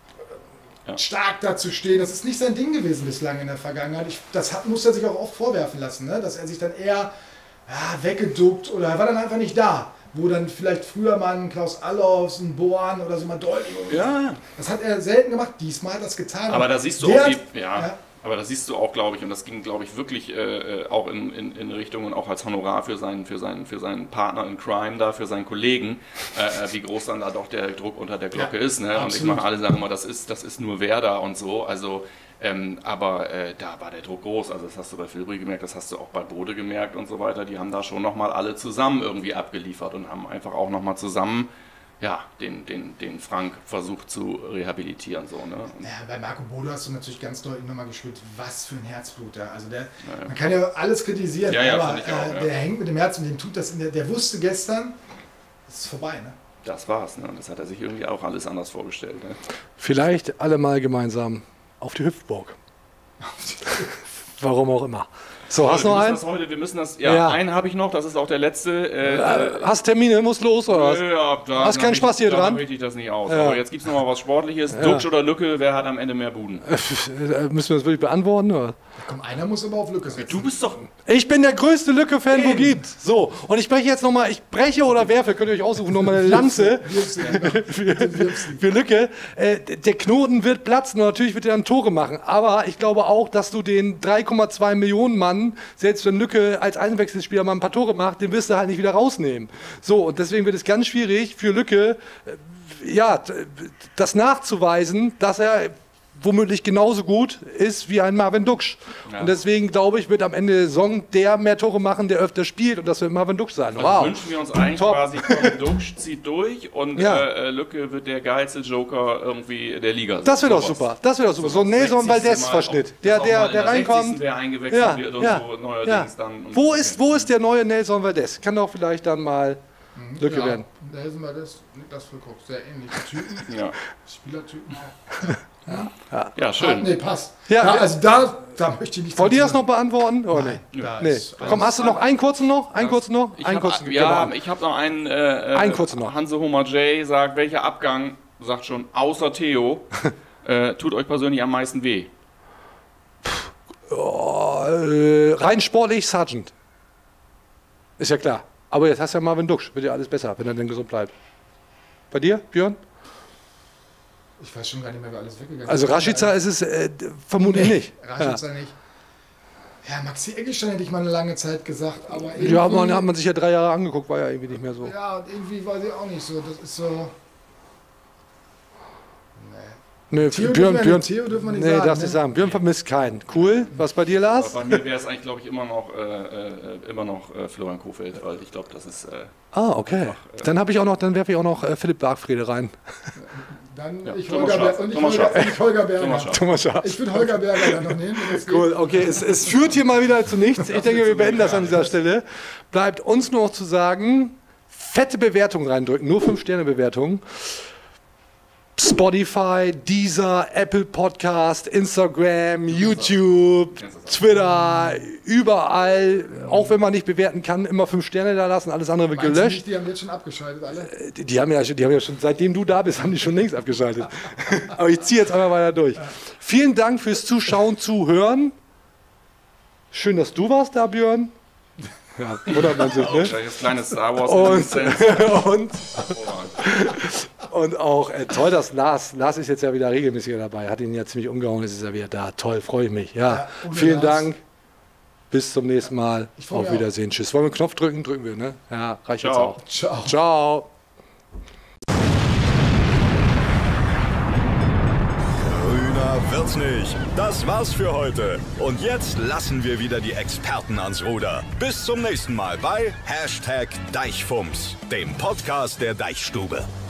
[SPEAKER 9] Ja. stark dazu stehen. Das ist nicht sein Ding gewesen bislang in der Vergangenheit. Ich, das hat, muss er sich auch oft vorwerfen lassen, ne? Dass er sich dann eher ja, weggeduckt oder er war dann einfach nicht da. wo dann vielleicht früher mal ein Klaus Allofs, ein Born oder so mal deutlich.
[SPEAKER 2] Ja.
[SPEAKER 9] Das hat er selten gemacht, diesmal hat er das getan.
[SPEAKER 2] Aber da siehst du
[SPEAKER 9] Der
[SPEAKER 2] auch,
[SPEAKER 9] hat,
[SPEAKER 2] wie, ja,
[SPEAKER 9] ja.
[SPEAKER 2] aber da siehst du auch, glaube ich, und das ging, glaube ich, wirklich äh, auch in, in, in Richtung und auch als Honorar für seinen, für seinen, für seinen Partner in Crime da, für seinen Kollegen, äh, wie groß dann da doch der Druck unter der Glocke
[SPEAKER 9] Ja,
[SPEAKER 2] ist. Ne? Und ich mache alle sagen immer, das ist, das ist nur Werder und so. Also Ähm, aber äh, da war der Druck groß, also das hast du bei Filbri gemerkt, das hast du auch bei Bode gemerkt und so weiter. Die haben da schon nochmal alle zusammen irgendwie abgeliefert und haben einfach auch nochmal zusammen ja, den, den, den Frank versucht zu rehabilitieren. So, ne?
[SPEAKER 9] Ja, bei Marco Bode hast du natürlich ganz deutlich nochmal gespürt, was für ein Herzbluter. Also der, ja, ja. Man kann ja alles kritisieren,
[SPEAKER 2] ja, ja,
[SPEAKER 9] aber
[SPEAKER 2] auch,
[SPEAKER 9] äh,
[SPEAKER 2] ja.
[SPEAKER 9] der hängt mit dem Herzen, dem tut das, in der, der wusste gestern, es ist vorbei, ne?
[SPEAKER 2] Das war's, ne? Das hat er sich irgendwie auch alles anders vorgestellt. Ne?
[SPEAKER 1] Vielleicht alle mal gemeinsam auf die Hüpfburg. Warum auch immer. So, hast du noch einen?
[SPEAKER 2] Heute, wir müssen das, ja,
[SPEAKER 1] ja.
[SPEAKER 2] einen habe ich noch, das ist auch der letzte. Äh,
[SPEAKER 1] hast Termine, musst los oder was?
[SPEAKER 2] Ja, da
[SPEAKER 1] hast keinen Spaß hier dran?
[SPEAKER 2] Da richte ich das nicht aus.
[SPEAKER 1] Ja.
[SPEAKER 2] Aber jetzt gibt es noch mal was Sportliches.
[SPEAKER 1] Ja.
[SPEAKER 2] Duxch oder Lücke, wer hat am Ende mehr Buden?
[SPEAKER 1] Müssen wir das wirklich beantworten? Oder?
[SPEAKER 9] Komm, einer muss aber auf Lücke setzen.
[SPEAKER 2] Du bist doch...
[SPEAKER 1] Ich bin der größte Lücke-Fan, wo gibt. So, und ich breche jetzt nochmal, ich breche oder werfe, könnt ihr euch aussuchen, nochmal eine Lanze für, für Lücke. Äh, der Knoten wird platzen und natürlich wird er dann Tore machen. Aber ich glaube auch, dass du den drei Komma zwei Millionen Mann, selbst wenn Lücke als Einwechselspieler mal ein paar Tore macht, den wirst du halt nicht wieder rausnehmen. So, und deswegen wird es ganz schwierig für Lücke, äh, ja, das nachzuweisen, dass er womöglich genauso gut ist wie ein Marvin Duxch. Ja. Und deswegen, glaube ich, wird am Ende der Saison der mehr Tore machen, der öfter spielt. Und das wird Marvin Duxch sein.
[SPEAKER 2] Also
[SPEAKER 1] wow.
[SPEAKER 2] wünschen wir uns eigentlich Top. quasi, Duxch zieht durch und ja. äh, Lücke wird der geilste Joker irgendwie der Liga.
[SPEAKER 1] Das wird doch super. Das wird doch super. So ein Nelson Valdez-Verschnitt. Der, der, der reinkommt.
[SPEAKER 2] Wer eingewechselt ja. wird und
[SPEAKER 1] ja.
[SPEAKER 2] so neuerdings
[SPEAKER 1] ja.
[SPEAKER 2] dann.
[SPEAKER 1] Wo ist, wo ist der neue Nelson Valdez? Kann doch vielleicht dann mal Lücke
[SPEAKER 9] ja.
[SPEAKER 1] werden.
[SPEAKER 9] Nelson Valdez, das für Kopf. Sehr ähnliche Typen.
[SPEAKER 2] Ja.
[SPEAKER 9] Spielertypen auch.
[SPEAKER 2] Ja, ja. ja schön.
[SPEAKER 9] Ah, nee, passt.
[SPEAKER 1] Ja,
[SPEAKER 9] ja, also da, da möchte ich nicht.
[SPEAKER 1] Wollt ihr das noch beantworten? Oder
[SPEAKER 9] Nein,
[SPEAKER 1] nee?
[SPEAKER 9] Da
[SPEAKER 1] nee. Komm, hast du noch einen kurzen noch? Einen kurzen noch?
[SPEAKER 2] Ich
[SPEAKER 1] einen
[SPEAKER 2] hab,
[SPEAKER 1] kurzen,
[SPEAKER 2] ja,
[SPEAKER 1] genau.
[SPEAKER 2] ich habe noch einen. Äh,
[SPEAKER 1] einen kurzen noch.
[SPEAKER 2] Hanse Homer J sagt, welcher Abgang, sagt schon, außer Theo, äh, tut euch persönlich am meisten weh?
[SPEAKER 1] Oh, äh, rein sportlich Sargent. Ist ja klar. Aber jetzt hast du ja Marvin Duxch. Wird ja alles besser, wenn er denn gesund bleibt. Bei dir, Björn?
[SPEAKER 9] Ich weiß schon gar nicht mehr, wer alles weggegangen ist.
[SPEAKER 1] Also Rashica ist es äh, vermutlich
[SPEAKER 9] nee,
[SPEAKER 1] nicht.
[SPEAKER 9] Rashica ja. nicht. Ja, Maxi Eggestein hätte ich mal eine lange Zeit gesagt, aber irgendwie...
[SPEAKER 1] Ja, man hat man sich ja drei Jahre angeguckt, war ja irgendwie nicht mehr so.
[SPEAKER 9] Ja, und irgendwie weiß ich auch nicht so. Das ist so...
[SPEAKER 1] Nee,
[SPEAKER 9] Theo
[SPEAKER 1] Björn,
[SPEAKER 9] dürfen wir
[SPEAKER 1] Björn,
[SPEAKER 9] nicht, Theo dürfen wir nicht
[SPEAKER 1] nee,
[SPEAKER 9] sagen.
[SPEAKER 1] darfst
[SPEAKER 9] ne?
[SPEAKER 1] nicht sagen. Björn vermisst keinen. Cool. Was bei dir, Lars?
[SPEAKER 2] Aber bei mir wäre es eigentlich, glaube ich, immer noch, äh, äh, immer noch äh, Florian Kohfeldt, weil ich glaube, das ist... Äh,
[SPEAKER 1] ah, okay.
[SPEAKER 2] einfach, äh,
[SPEAKER 1] dann habe ich auch noch, dann werfe ich auch noch äh, Philipp Bargfrede rein.
[SPEAKER 9] Dann
[SPEAKER 2] ja,
[SPEAKER 9] ich,
[SPEAKER 2] Thomas
[SPEAKER 9] Holger,
[SPEAKER 2] Schaaf.
[SPEAKER 9] und ich,
[SPEAKER 2] Thomas
[SPEAKER 9] Holger,
[SPEAKER 2] Schaaf.
[SPEAKER 9] und ich Holger Berger.
[SPEAKER 2] Thomas Schaaf.
[SPEAKER 1] Thomas Schaaf.
[SPEAKER 9] Ich würde Holger Berger dann noch nehmen.
[SPEAKER 1] Cool, okay, es, es führt hier mal wieder zu nichts. Ich denke, wir beenden das an dieser Stelle. Bleibt uns nur noch zu sagen, fette Bewertungen reindrücken, nur fünf Sterne Bewertungen. Spotify, Deezer, Apple Podcast, Instagram, YouTube, Twitter, überall. Auch wenn man nicht bewerten kann, immer fünf Sterne da lassen, alles andere wird gelöscht.
[SPEAKER 9] Nicht, die haben jetzt schon abgeschaltet, alle?
[SPEAKER 1] Die, die, haben ja, die haben ja schon, seitdem du da bist, haben die schon längst abgeschaltet. Aber ich ziehe jetzt einmal weiter durch. Vielen Dank fürs Zuschauen, Zuhören. Schön, dass du warst da, Björn. Ja, wundert man sich, ne?
[SPEAKER 2] Kleines Star Wars
[SPEAKER 1] und, und, und auch äh, toll, dass Lars, Lars ist jetzt ja wieder regelmäßiger dabei, hat ihn ja ziemlich umgehauen, jetzt ist er wieder da. Toll, freue ich mich. Ja, ja vielen Lars. Dank. Bis zum nächsten Mal. Auf Wiedersehen. Auch. Tschüss. Wollen wir einen Knopf drücken? Drücken wir, ne? Ja, reicht jetzt auch.
[SPEAKER 9] Ciao.
[SPEAKER 1] Ciao.
[SPEAKER 4] Wird's nicht. Das war's für heute. Und jetzt lassen wir wieder die Experten ans Ruder. Bis zum nächsten Mal bei Hashtag Deichfumms, dem Podcast der Deichstube.